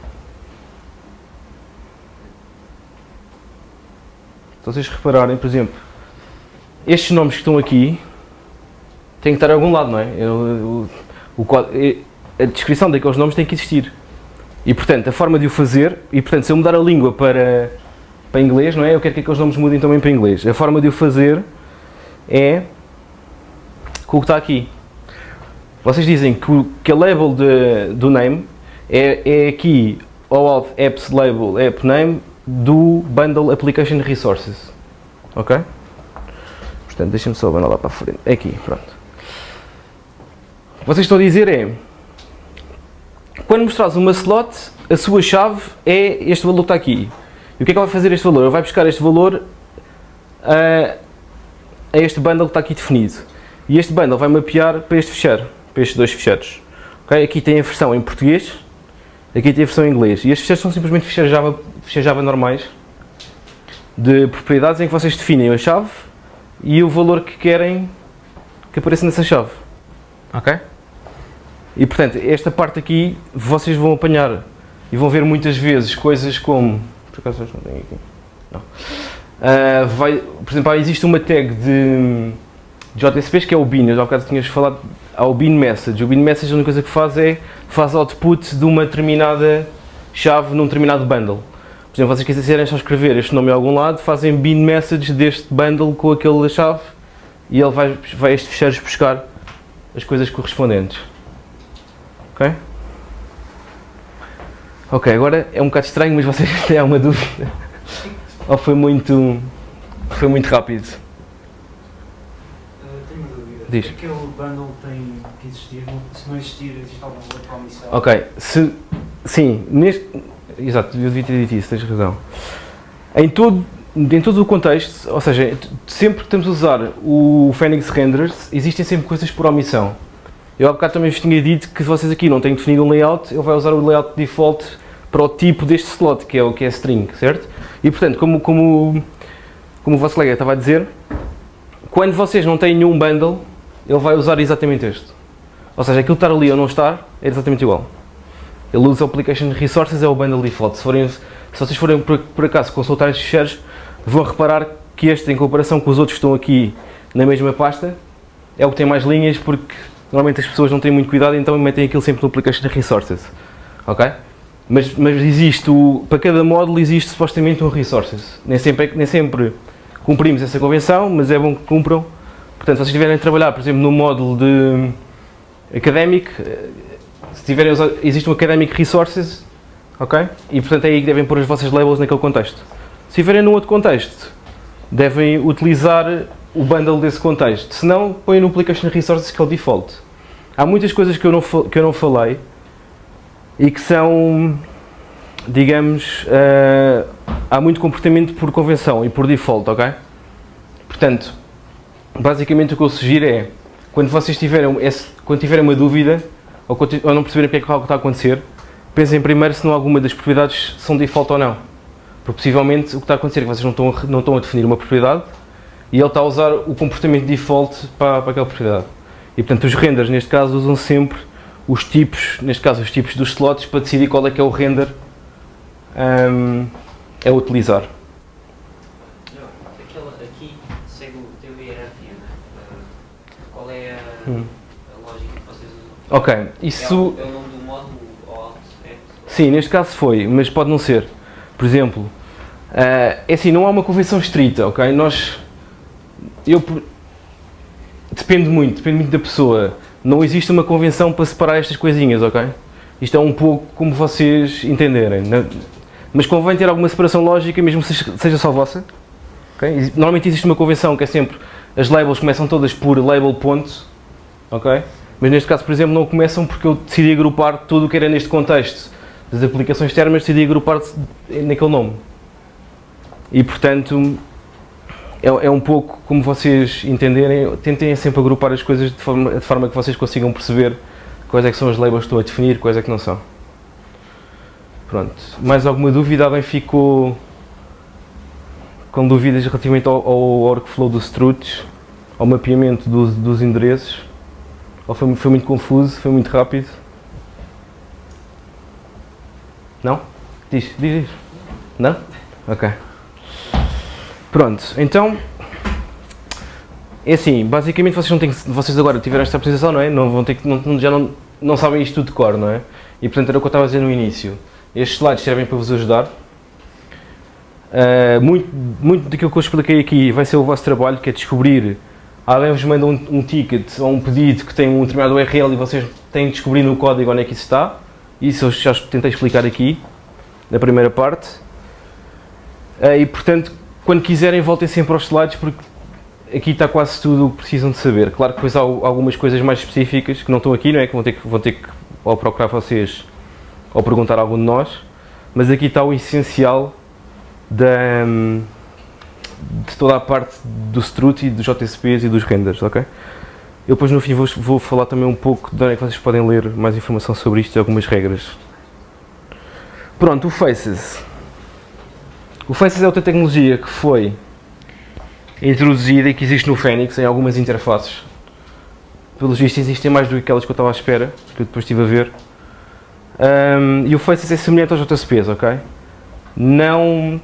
se vocês repararem, por exemplo, estes nomes que estão aqui têm que estar em algum lado, não é? O, o, o, a descrição daqueles nomes tem que existir. E portanto, a forma de o fazer, e portanto, se eu mudar a língua para, para inglês, não é? Eu quero que aqueles nomes mudem também para inglês. A forma de o fazer é com o que está aqui. Vocês dizem que, o, que a label de, do name é, é aqui OAuth Apps Label App Name do Bundle Application Resources. Ok? Portanto, deixem-me só abanar lá para a frente. Aqui, pronto. O que vocês estão a dizer é, quando mostrares uma slot, a sua chave é este valor que está aqui. E o que é que ele vai fazer este valor? Ele vai buscar este valor a, a este bundle que está aqui definido. E este bundle vai mapear para este ficheiro, para estes dois ficheiros. Okay? Aqui tem a versão em português, aqui tem a versão em inglês. E estes ficheiros são simplesmente ficheiros Java, ficheiros Java normais, de propriedades em que vocês definem a chave e o valor que querem que apareça nessa chave. Ok? E portanto, esta parte aqui vocês vão apanhar e vão ver muitas vezes coisas como, por acaso não tenho aqui, não. Uh, vai, por exemplo, existe uma tag de, de J S Ps que é o bin, eu já há bocado tinhas falado, há o bin message. O bin message a única coisa que faz é, faz output de uma determinada chave num determinado bundle. Por exemplo, vocês quiserem só escrever este nome em algum lado, fazem bin message deste bundle com aquela chave e ele vai, vai a estes ficheiros buscar as coisas correspondentes. Ok? Ok, agora é um bocado estranho, mas vocês têm alguma dúvida? Ou foi muito, foi muito rápido? Uh, tenho uma dúvida. Diz. Aquele bundle tem que existir, se não existir, existe alguma outra omissão? Ok, se, sim, neste, exato, eu devia ter dito isso, tens razão. Em todo, em todo o contexto, ou seja, sempre que estamos a usar o Phoenix Renders, existem sempre coisas por omissão. Eu há bocado também vos tinha dito que se vocês aqui não têm definido um layout, ele vai usar o layout default para o tipo deste slot, que é o que é string, certo? E portanto, como, como, como o vosso colega estava a dizer, quando vocês não têm nenhum bundle, ele vai usar exatamente este. Ou seja, aquilo estar ali ou não estar é exatamente igual. Ele usa o Application Resources, é o bundle default. Se, forem, se vocês forem por, por acaso consultar estes ficheiros, vão reparar que este, em comparação com os outros que estão aqui na mesma pasta, é o que tem mais linhas, porque normalmente as pessoas não têm muito cuidado, então metem aquilo sempre no Application Resources. Ok? Mas, mas existe, o, para cada módulo existe supostamente um Resources. Nem sempre, nem sempre cumprimos essa convenção, mas é bom que cumpram. Portanto, se vocês estiverem a trabalhar, por exemplo, no módulo de Academic, se tiverem, existe um Academic Resources, ok? E portanto é aí que devem pôr as vossas labels naquele contexto. Se estiverem num outro contexto, devem utilizar o bundle desse contexto. Se não, põem no Application Resources, que é o default. Há muitas coisas que eu não, que eu não falei e que são, digamos, uh, há muito comportamento por convenção e por default, ok? Portanto, basicamente o que eu sugiro é, quando vocês tiverem, quando tiverem uma dúvida, ou, ou não perceberem o que é que algo está a acontecer, pensem primeiro se não alguma das propriedades são default ou não. Porque possivelmente o que está a acontecer é que vocês não estão a, não estão a definir uma propriedade e ele está a usar o comportamento default para, para aquela propriedade. E portanto os renders, neste caso, usam sempre os tipos, neste caso os tipos dos slots, para decidir qual é que é o render um, a utilizar. Aquela aqui segue o teu hierarquia, né? Qual é a, Hum. a lógica que vocês usam? Ok, É isso... o, é o nome do módulo ou alt, é? Sim, neste caso foi, mas pode não ser. Por exemplo, uh, é assim, não há uma convenção estrita, ok? Nós... Eu... Depende muito, depende muito da pessoa. Não existe uma convenção para separar estas coisinhas, ok? Isto é um pouco como vocês entenderem, né? Mas convém ter alguma separação lógica, mesmo que seja só vossa. Okay? Normalmente existe uma convenção que é sempre, as labels começam todas por label ponto, ok? Mas neste caso, por exemplo, não começam porque eu decidi agrupar tudo o que era neste contexto das aplicações termas, decidi agrupar naquele nome. E portanto, é, é um pouco como vocês entenderem, tentem sempre agrupar as coisas de forma, de forma que vocês consigam perceber quais é que são as labels que estão a definir, quais é que não são. Pronto, mais alguma dúvida? Alguém ficou com dúvidas relativamente ao, ao workflow dos struts, ao mapeamento dos, dos endereços? Ou foi, foi muito confuso, foi muito rápido? Não? Diz, diz, diz. Não? Ok. Pronto, então, é assim, basicamente vocês, não têm que, vocês agora tiveram esta apresentação, não é? Não vão ter que, não, já não, não sabem isto tudo de cor, não é? E portanto era o que eu estava a dizer no início. Estes slides servem para vos ajudar. Uh, muito, muito daquilo que eu expliquei aqui vai ser o vosso trabalho, que é descobrir. Alguém vos manda um, um ticket ou um pedido que tem um determinado U R L e vocês têm de descobrir no código onde é que isso está. Isso eu já tentei explicar aqui, na primeira parte. Uh, e portanto, quando quiserem, voltem sempre aos slides, porque aqui está quase tudo o que precisam de saber. Claro que depois há algumas coisas mais específicas que não estão aqui, não é? Que vão ter que, vão ter que ou procurar vocês ou perguntar a algum de nós, mas aqui está o essencial da, de toda a parte do strut e dos J S Ps e dos renders, ok? Eu depois no fim vou, vou falar também um pouco de onde é que vocês podem ler mais informação sobre isto e algumas regras. Pronto, o Faces. O Faces é outra tecnologia que foi introduzida e que existe no Phoenix em algumas interfaces. Pelos vistos existem mais do que aquelas que eu estava à espera, que eu depois estive a ver. Um, e o Faces é semelhante aos J S Ps, ok? Não...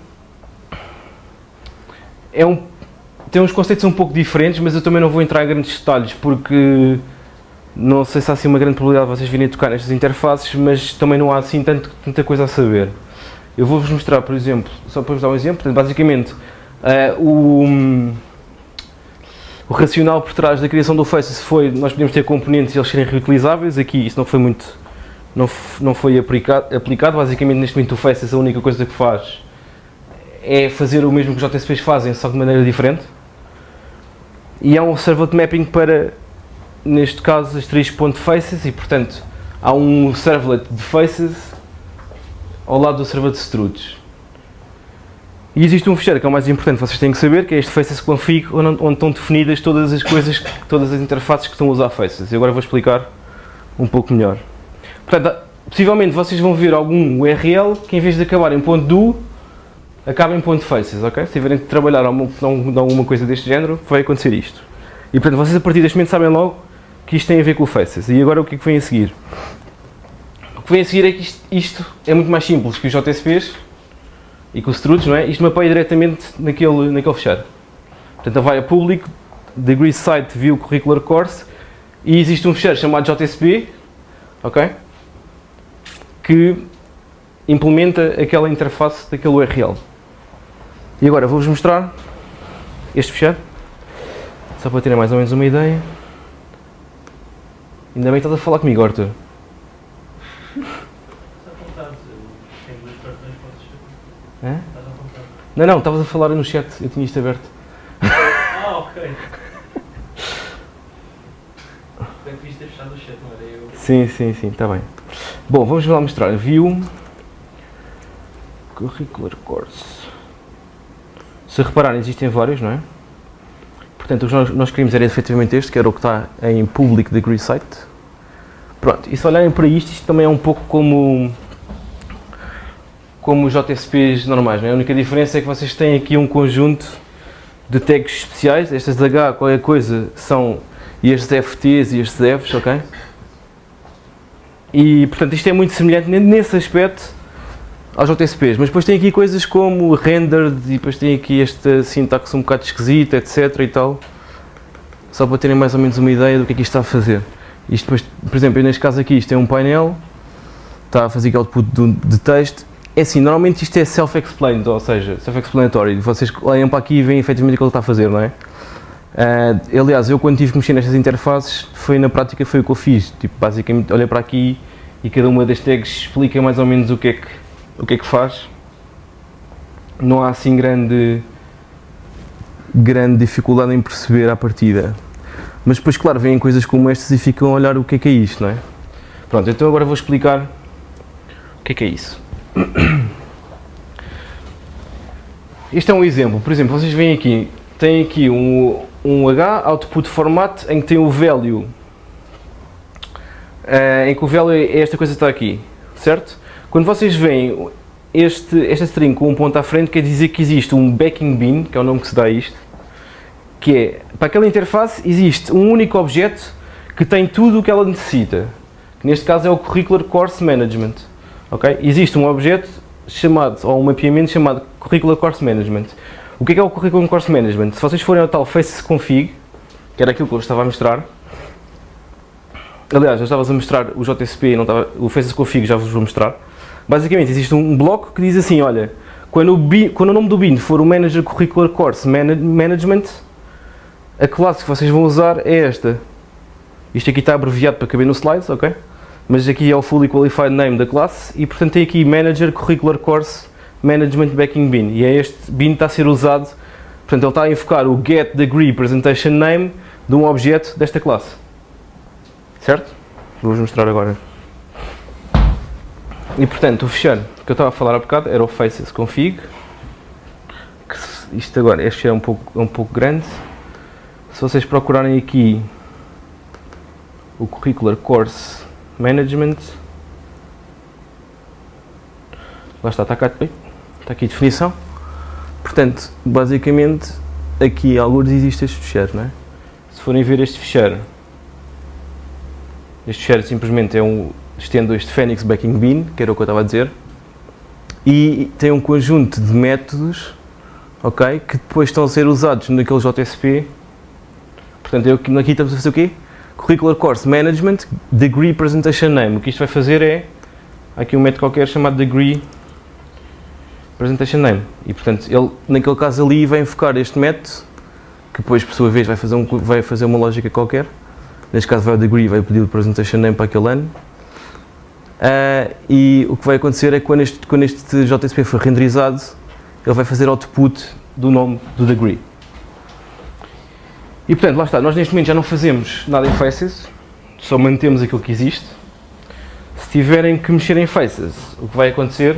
É um... Tem uns conceitos um pouco diferentes, mas eu também não vou entrar em grandes detalhes, porque não sei se há assim uma grande probabilidade de vocês virem tocar nestas interfaces, mas também não há assim tanto, tanta coisa a saber. Eu vou-vos mostrar, por exemplo, só para vos dar um exemplo, basicamente, uh, o, O racional por trás da criação do Faces foi, nós podíamos ter componentes e eles serem reutilizáveis. Aqui isso não foi muito, não, não foi aplicado, aplicado. Basicamente neste momento o Faces a única coisa que faz é fazer o mesmo que os J S Ps fazem, só de maneira diferente. E há um servlet mapping para, neste caso, asterisco.faces e portanto há um servlet de Faces ao lado do servlet de struts. E existe um fecheiro que é o mais importante, vocês têm que saber, que é este Faces config, onde, onde estão definidas todas as coisas, todas as interfaces que estão a usar Faces. E agora vou explicar um pouco melhor. Portanto, possivelmente vocês vão ver algum U R L que em vez de acabar em .do, acaba em .faces, ok? Se tiverem que trabalhar alguma coisa deste género, vai acontecer isto. E portanto, vocês a partir deste momento sabem logo que isto tem a ver com o Faces. E agora o que é que vem a seguir? O que vem a seguir é que isto, isto é muito mais simples que os J S Ps, e com os struts, não é? Isto mapeia diretamente naquele, naquele fecheiro. Portanto, vai a public, degree site view curricular course, e existe um fecheiro chamado J S P, ok? Que implementa aquela interface daquele U R L. E agora vou-vos mostrar este fecheiro, só para terem mais ou menos uma ideia. Ainda bem que estás a falar comigo, Arthur. Hã? Não, não, estavas a falar no chat, eu tinha isto aberto. Ah, ok. Bem que viste ter fechado o chat, não era eu? Sim, sim, sim, está bem. Bom, vamos lá mostrar. View Curricular Course. Se repararem, existem vários, não é? Portanto, o que nós, nós queríamos era efetivamente este, que era o que está em Public Degree Site. Pronto, e se olharem para isto, isto também é um pouco como como os J S Ps normais, não é? A única diferença é que vocês têm aqui um conjunto de tags especiais. Estas H, qualquer coisa, são estes F Ts e estes Fs, ok? E, portanto, isto é muito semelhante nesse aspecto aos J S Ps, mas depois tem aqui coisas como rendered e depois tem aqui esta sintaxe um bocado esquisita, etc e tal, só para terem mais ou menos uma ideia do que é que isto está a fazer. Isto depois, por exemplo, neste caso aqui, isto é um painel, está a fazer output de texto. É assim, normalmente isto é self-explained, ou seja, self-explanatory. Vocês olham para aqui e veem efetivamente o que ele está a fazer, não é? Uh, aliás, eu quando tive que mexer nestas interfaces, foi na prática foi o que eu fiz. Tipo, basicamente olhei para aqui e cada uma das tags explica mais ou menos o que é que, o que, é que faz. Não há assim grande, grande dificuldade em perceber à partida. Mas depois, claro, vêm coisas como estas e ficam a olhar o que é que é isto, não é? Pronto, então agora vou explicar o que é que é isso. Este é um exemplo, por exemplo, vocês veem aqui, tem aqui um, um H, output format, em que tem o value, uh, em que o value é esta coisa que está aqui, certo? Quando vocês veem este, esta string com um ponto à frente, quer dizer que existe um backing bin, que é o nome que se dá a isto, que é, para aquela interface existe um único objeto que tem tudo o que ela necessita, que neste caso é o Curricular Course Management. Okay? Existe um objeto chamado, ou um mapeamento chamado Curricular Course Management. O que é, que é o Curricular Course Management? Se vocês forem ao tal Faces config, que era aquilo que eu estava a mostrar, aliás, eu estava a mostrar o J S P e não estava, o Faces config já vos vou mostrar. Basicamente existe um bloco que diz assim, olha, quando o, bin, quando o nome do bin for o Manager Curricular Course Management, a classe que vocês vão usar é esta. Isto aqui está abreviado para caber no slides, ok? Mas aqui é o Fully Qualified Name da classe e portanto tem aqui Manager Curricular Course Management Backing Bin e é este bin que está a ser usado, portanto ele está a invocar o Get Degree Presentation Name de um objeto desta classe, certo? Vou-vos mostrar agora. E portanto o fecheiro que eu estava a falar há bocado era o Faces config, que isto agora, este fecheiro é um pouco, é um pouco grande. Se vocês procurarem aqui o Curricular Course Management, lá está, está, cá, está aqui a definição. Portanto, basicamente, aqui alguns existe este fecheiro, não é? Se forem ver este fecheiro, este fecheiro simplesmente é um, estendo este Phoenix Backing Bin, que era o que eu estava a dizer, e tem um conjunto de métodos, ok, que depois estão a ser usados naquele J S P. Portanto, eu, aqui estamos a fazer o quê? Curricular Course Management Degree Presentation Name. O que isto vai fazer é, há aqui um método qualquer chamado Degree Presentation Name. E portanto, ele, naquele caso ali, vai invocar este método que depois, por sua vez, vai fazer, um, vai fazer uma lógica qualquer. Neste caso vai o degree, vai pedir o presentation name para aquele ano. Uh, e o que vai acontecer é que quando este, quando este J S P for renderizado, ele vai fazer output do nome do degree. E portanto, lá está, nós neste momento já não fazemos nada em faces, só mantemos aquilo que existe. Se tiverem que mexer em faces, o que vai acontecer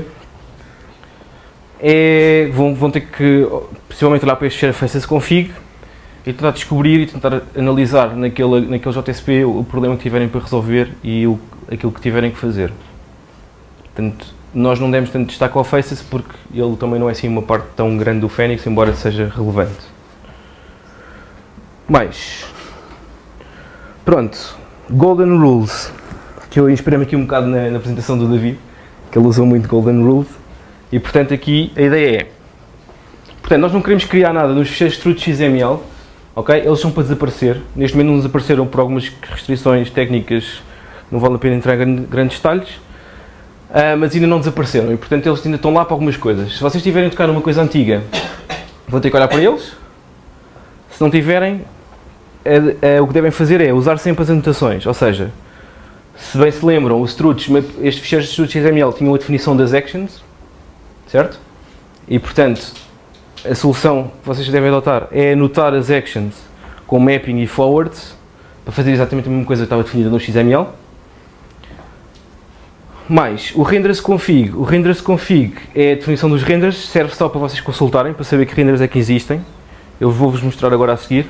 é vão, vão ter que possivelmente olhar para este share faces config e tentar descobrir e tentar analisar naquele, naquele J S P o problema que tiverem para resolver e o, aquilo que tiverem que fazer. Portanto, nós não demos tanto destaque ao faces porque ele também não é assim uma parte tão grande do Phoenix, embora seja relevante. Mais, pronto, Golden Rules, que eu inspirei-me aqui um bocado na, na apresentação do David, que ele usou muito Golden Rules, e portanto aqui a ideia é, portanto nós não queremos criar nada nos ficheiros struct X M L, ok? Eles são para desaparecer, neste momento não desapareceram por algumas restrições técnicas, não vale a pena entrar em grandes detalhes, uh, mas ainda não desapareceram, e portanto eles ainda estão lá para algumas coisas. Se vocês tiverem a tocar numa coisa antiga, vão ter que olhar para eles, se não tiverem, É, é, o que devem fazer é usar sempre as anotações, ou seja, se bem se lembram, os struts, estes ficheiros de struts X M L tinham a definição das actions, certo? E portanto, a solução que vocês devem adotar é anotar as actions com mapping e forwards, para fazer exatamente a mesma coisa que estava definida no X M L. Mais, o renders config, o renders config é a definição dos renders, serve só para vocês consultarem, para saber que renders é que existem. Eu vou-vos mostrar agora a seguir.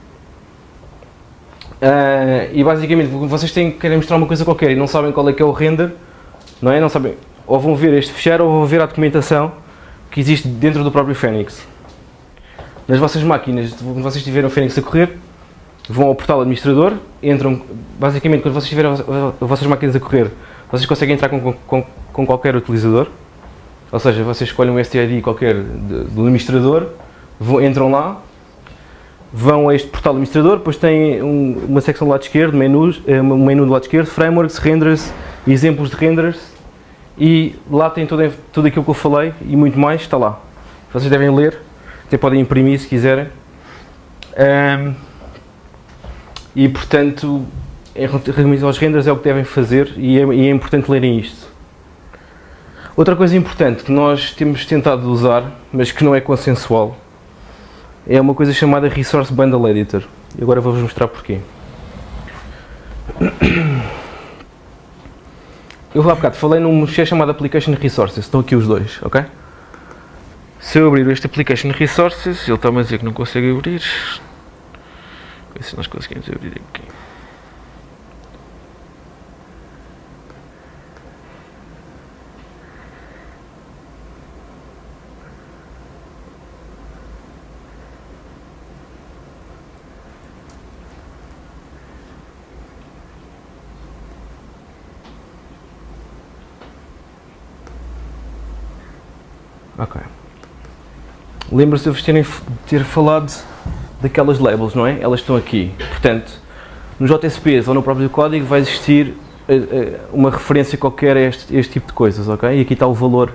Uh, e basicamente, vocês têm, querem mostrar uma coisa qualquer e não sabem qual é que é o render, não é? Não sabem, ou vão ver este ficheiro ou vão ver a documentação que existe dentro do próprio Phoenix. Nas vossas máquinas, quando vocês tiverem o Phoenix a correr, vão ao portal administrador, entram, basicamente quando vocês tiverem as vossas máquinas a correr, vocês conseguem entrar com, com, com qualquer utilizador, ou seja, vocês escolhem um S T I D qualquer de, do administrador, vão, entram lá, vão a este portal administrador, depois tem um, uma secção do lado esquerdo, menus, um menu do lado esquerdo, frameworks, renders, exemplos de renders, e lá tem tudo, tudo aquilo que eu falei e muito mais, está lá. Vocês devem ler, até podem imprimir se quiserem. Um, e portanto, em relação aos renders é o que devem fazer e é, e é importante lerem isto. Outra coisa importante que nós temos tentado usar, mas que não é consensual, é uma coisa chamada Resource Bundle Editor. E agora vou-vos mostrar porquê. Eu há bocado falei num ficheiro chamado Application Resources. Estão aqui os dois, ok? Se eu abrir este Application Resources, ele está-me a dizer que não consegue abrir. Ver se nós conseguimos abrir aqui. Ok. Lembra-se de vos terem ter falado daquelas labels, não é? Elas estão aqui. Portanto, nos J S Ps ou no próprio código vai existir uh, uh, uma referência qualquer a este, este tipo de coisas, ok? E aqui está o valor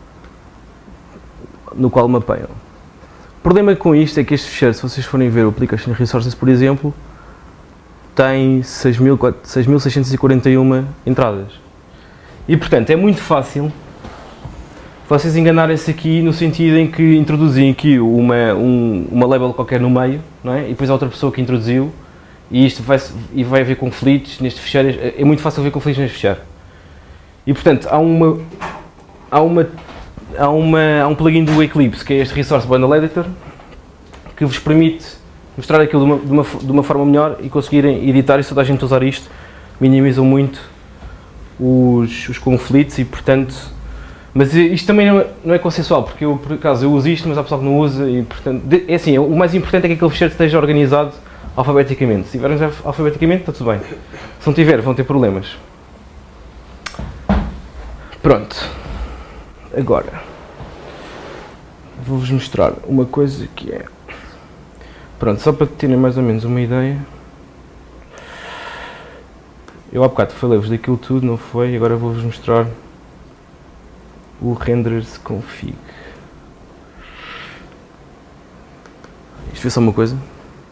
no qual mapeiam. O problema com isto é que este ficheiro, se vocês forem ver o Application Resources, por exemplo, tem seis mil seiscentas e quarenta e uma entradas. E portanto, é muito fácil vocês enganarem-se aqui no sentido em que introduzem aqui uma, um, uma label qualquer no meio, não é? E depois há outra pessoa que introduziu e isto vai, e vai haver conflitos neste ficheiro. É muito fácil haver conflitos neste ficheiro. E portanto, há uma, há uma, há uma, há um plugin do Eclipse, que é este Resource Bundle Editor, que vos permite mostrar aquilo de uma, de uma, de uma forma melhor e conseguirem editar, e se toda a gente usar isto, minimizam muito os, os conflitos e portanto. Mas isto também não é, não é consensual, porque eu, por acaso, eu uso isto, mas há pessoal que não usa e, portanto, é assim, o mais importante é que aquele ficheiro esteja organizado alfabeticamente. Se tiverem alfabeticamente, está tudo bem. Se não tiver, vão ter problemas. Pronto. Agora, vou-vos mostrar uma coisa que é... Pronto, só para terem mais ou menos uma ideia. Eu há bocado falei-vos daquilo tudo, não foi? Agora vou-vos mostrar o renders config. Isto foi só uma coisa.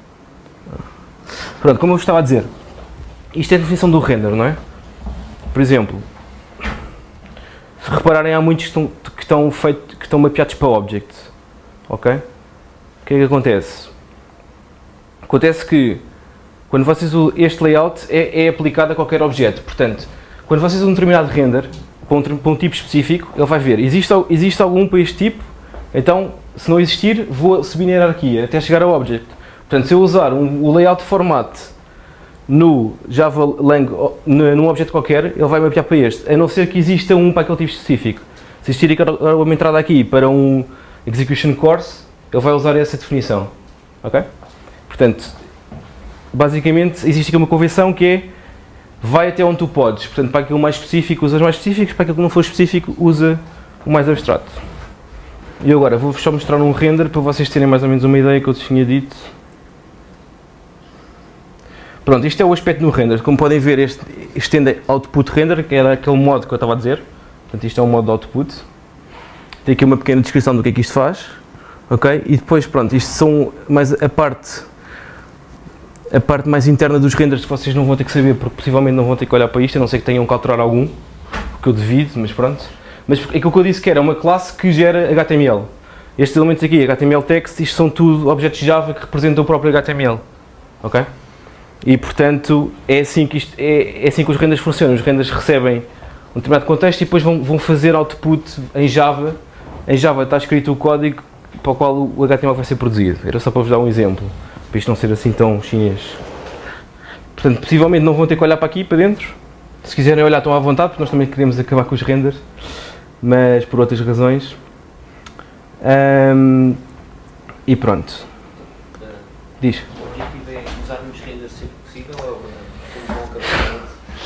Pronto, como eu vos estava a dizer, isto é a definição do render, não é? Por exemplo, se repararem, há muitos que estão, que estão, feito, que estão mapeados para object, ok? O que é que acontece? Acontece que quando vocês usam este layout é, é aplicado a qualquer objeto, portanto, quando vocês usam um determinado render para um, para um tipo específico, ele vai ver, existe, existe algum para este tipo, então se não existir, vou subir na hierarquia até chegar ao object. Portanto, se eu usar um, o layout format no Java Lang, num objeto qualquer, ele vai mapear para este, a não ser que exista um para aquele tipo específico. Se existir agora uma entrada aqui para um execution course, ele vai usar essa definição, ok? Portanto, basicamente existe aqui uma convenção que é, vai até onde tu podes, portanto para aquilo mais específico usa os mais específicos, para aquilo que não for específico usa o mais abstrato. E agora vou-vos só mostrar um render para vocês terem mais ou menos uma ideia que eu vos tinha dito. Pronto, isto é o aspecto no render. Como podem ver, este estende output render, que era aquele modo que eu estava a dizer. Portanto, isto é um modo de output. Tem aqui uma pequena descrição do que é que isto faz. Ok? E depois, pronto, isto são mais a parte, a parte mais interna dos renders que vocês não vão ter que saber, porque possivelmente não vão ter que olhar para isto, a não ser que tenham que alterar algum, porque eu devido, mas pronto. Mas aquilo que eu disse que era uma classe que gera H T M L. Estes elementos aqui, H T M L text, isto são tudo objetos Java que representam o próprio H T M L. Ok? E portanto é assim que, isto, é, é assim que os renders funcionam. Os renders recebem um determinado contexto e depois vão, vão fazer output em Java. Em Java está escrito o código para o qual o H T M L vai ser produzido. Era só para vos dar um exemplo, para isto não ser assim tão chinês. Portanto, possivelmente não vão ter que olhar para aqui, para dentro. Se quiserem olhar, estão à vontade, porque nós também queremos acabar com os renders, mas por outras razões. Um, e pronto. Diz. O objetivo é usarmos renders sempre possível ou como vão acabar?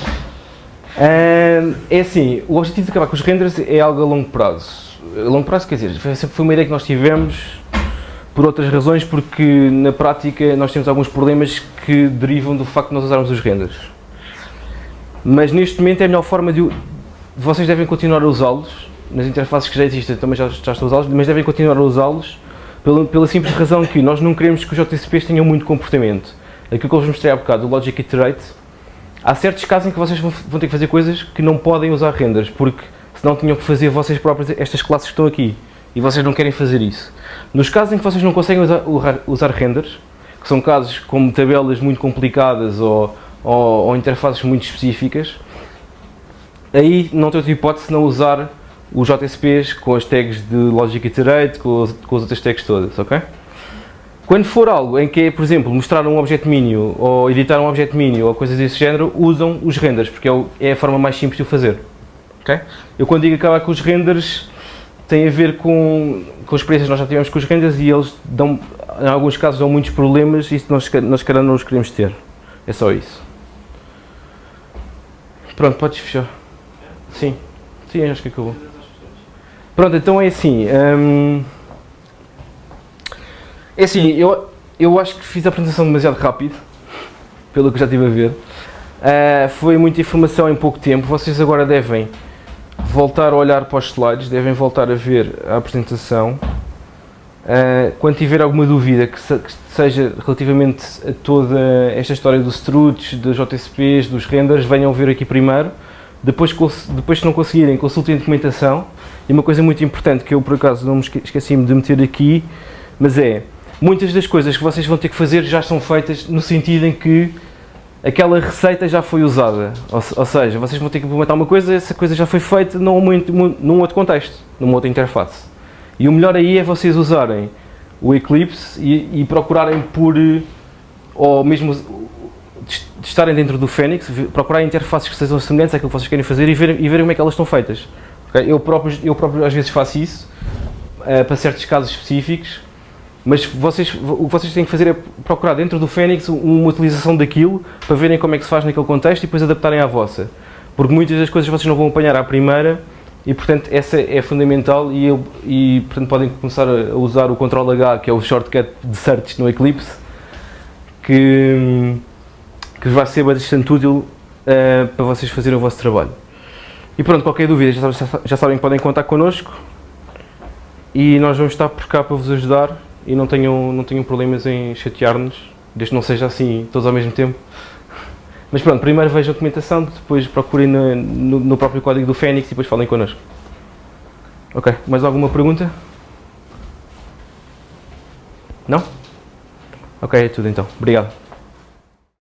Um, é assim, o objetivo de acabar com os renders é algo a longo prazo. A longo prazo, quer dizer, sempre foi uma ideia que nós tivemos por outras razões, porque na prática nós temos alguns problemas que derivam do facto de nós usarmos os renders. Mas neste momento é a melhor forma de... Vocês devem continuar a usá-los, nas interfaces que já existem também já, já estão a usá-los, mas devem continuar a usá-los pela, pela simples razão que nós não queremos que os J S Ps tenham muito comportamento. Aquilo que eu vos mostrei há bocado, o Logic Iterate, há certos casos em que vocês vão, vão ter que fazer coisas que não podem usar renders, porque senão tinham que fazer vocês próprios estas classes que estão aqui, e vocês não querem fazer isso. Nos casos em que vocês não conseguem usar, usar renders, que são casos como tabelas muito complicadas ou, ou, ou interfaces muito específicas, aí não tem outra hipótese senão usar os J S Ps com as tags de Logic Iterate, com, os, com as outras tags todas, ok? Quando for algo em que é, por exemplo, mostrar um objeto mínimo ou editar um objeto mínimo ou coisas desse género, usam os renders, porque é, o, é a forma mais simples de o fazer. Okay? Eu quando digo acabar com os renders, tem a ver com, com experiências que nós já tivemos com os renders e eles dão, em alguns casos, dão muitos problemas e isso nós, nós calhar não os queremos ter. É só isso. Pronto, podes fechar. Sim, sim, acho que acabou. Pronto, então é assim. Hum, é assim, eu, eu acho que fiz a apresentação demasiado rápido, pelo que já estive a ver. Uh, foi muita informação em pouco tempo. Vocês agora devem voltar a olhar para os slides, devem voltar a ver a apresentação. Uh, quando tiver alguma dúvida que, se, que seja relativamente a toda esta história dos struts, dos J S Ps, dos renders, venham ver aqui primeiro. Depois, depois se não conseguirem, consultem a documentação. E uma coisa muito importante que eu por acaso não me esqueci-me de meter aqui, mas é, muitas das coisas que vocês vão ter que fazer já são feitas no sentido em que aquela receita já foi usada, ou, ou seja, vocês vão ter que implementar uma coisa, essa coisa já foi feita num, num outro contexto, numa outra interface. E o melhor aí é vocês usarem o Eclipse e, e procurarem por, ou mesmo estarem dentro do Phoenix, procurarem interfaces que sejam semelhantes àquilo que vocês querem fazer e verem, e verem como é que elas estão feitas. Okay? Eu, próprio, eu próprio às vezes faço isso, uh, para certos casos específicos, mas vocês, o que vocês têm que fazer é procurar dentro do Phoenix uma utilização daquilo para verem como é que se faz naquele contexto e depois adaptarem à vossa. Porque muitas das coisas vocês não vão apanhar à primeira e, portanto, essa é fundamental e, eu, e portanto, podem começar a usar o control H, que é o shortcut de search no Eclipse, que, que vai ser bastante útil uh, para vocês fazerem o vosso trabalho. E pronto, qualquer dúvida já, já, já sabem que podem contar connosco e nós vamos estar por cá para vos ajudar. E não tenham, não tenham problemas em chatear-nos, desde que não seja assim todos ao mesmo tempo. Mas pronto, primeiro vejam a documentação, depois procurem no, no, no próprio código do Fênix e depois falem connosco. Ok, mais alguma pergunta? Não? Ok, é tudo então. Obrigado.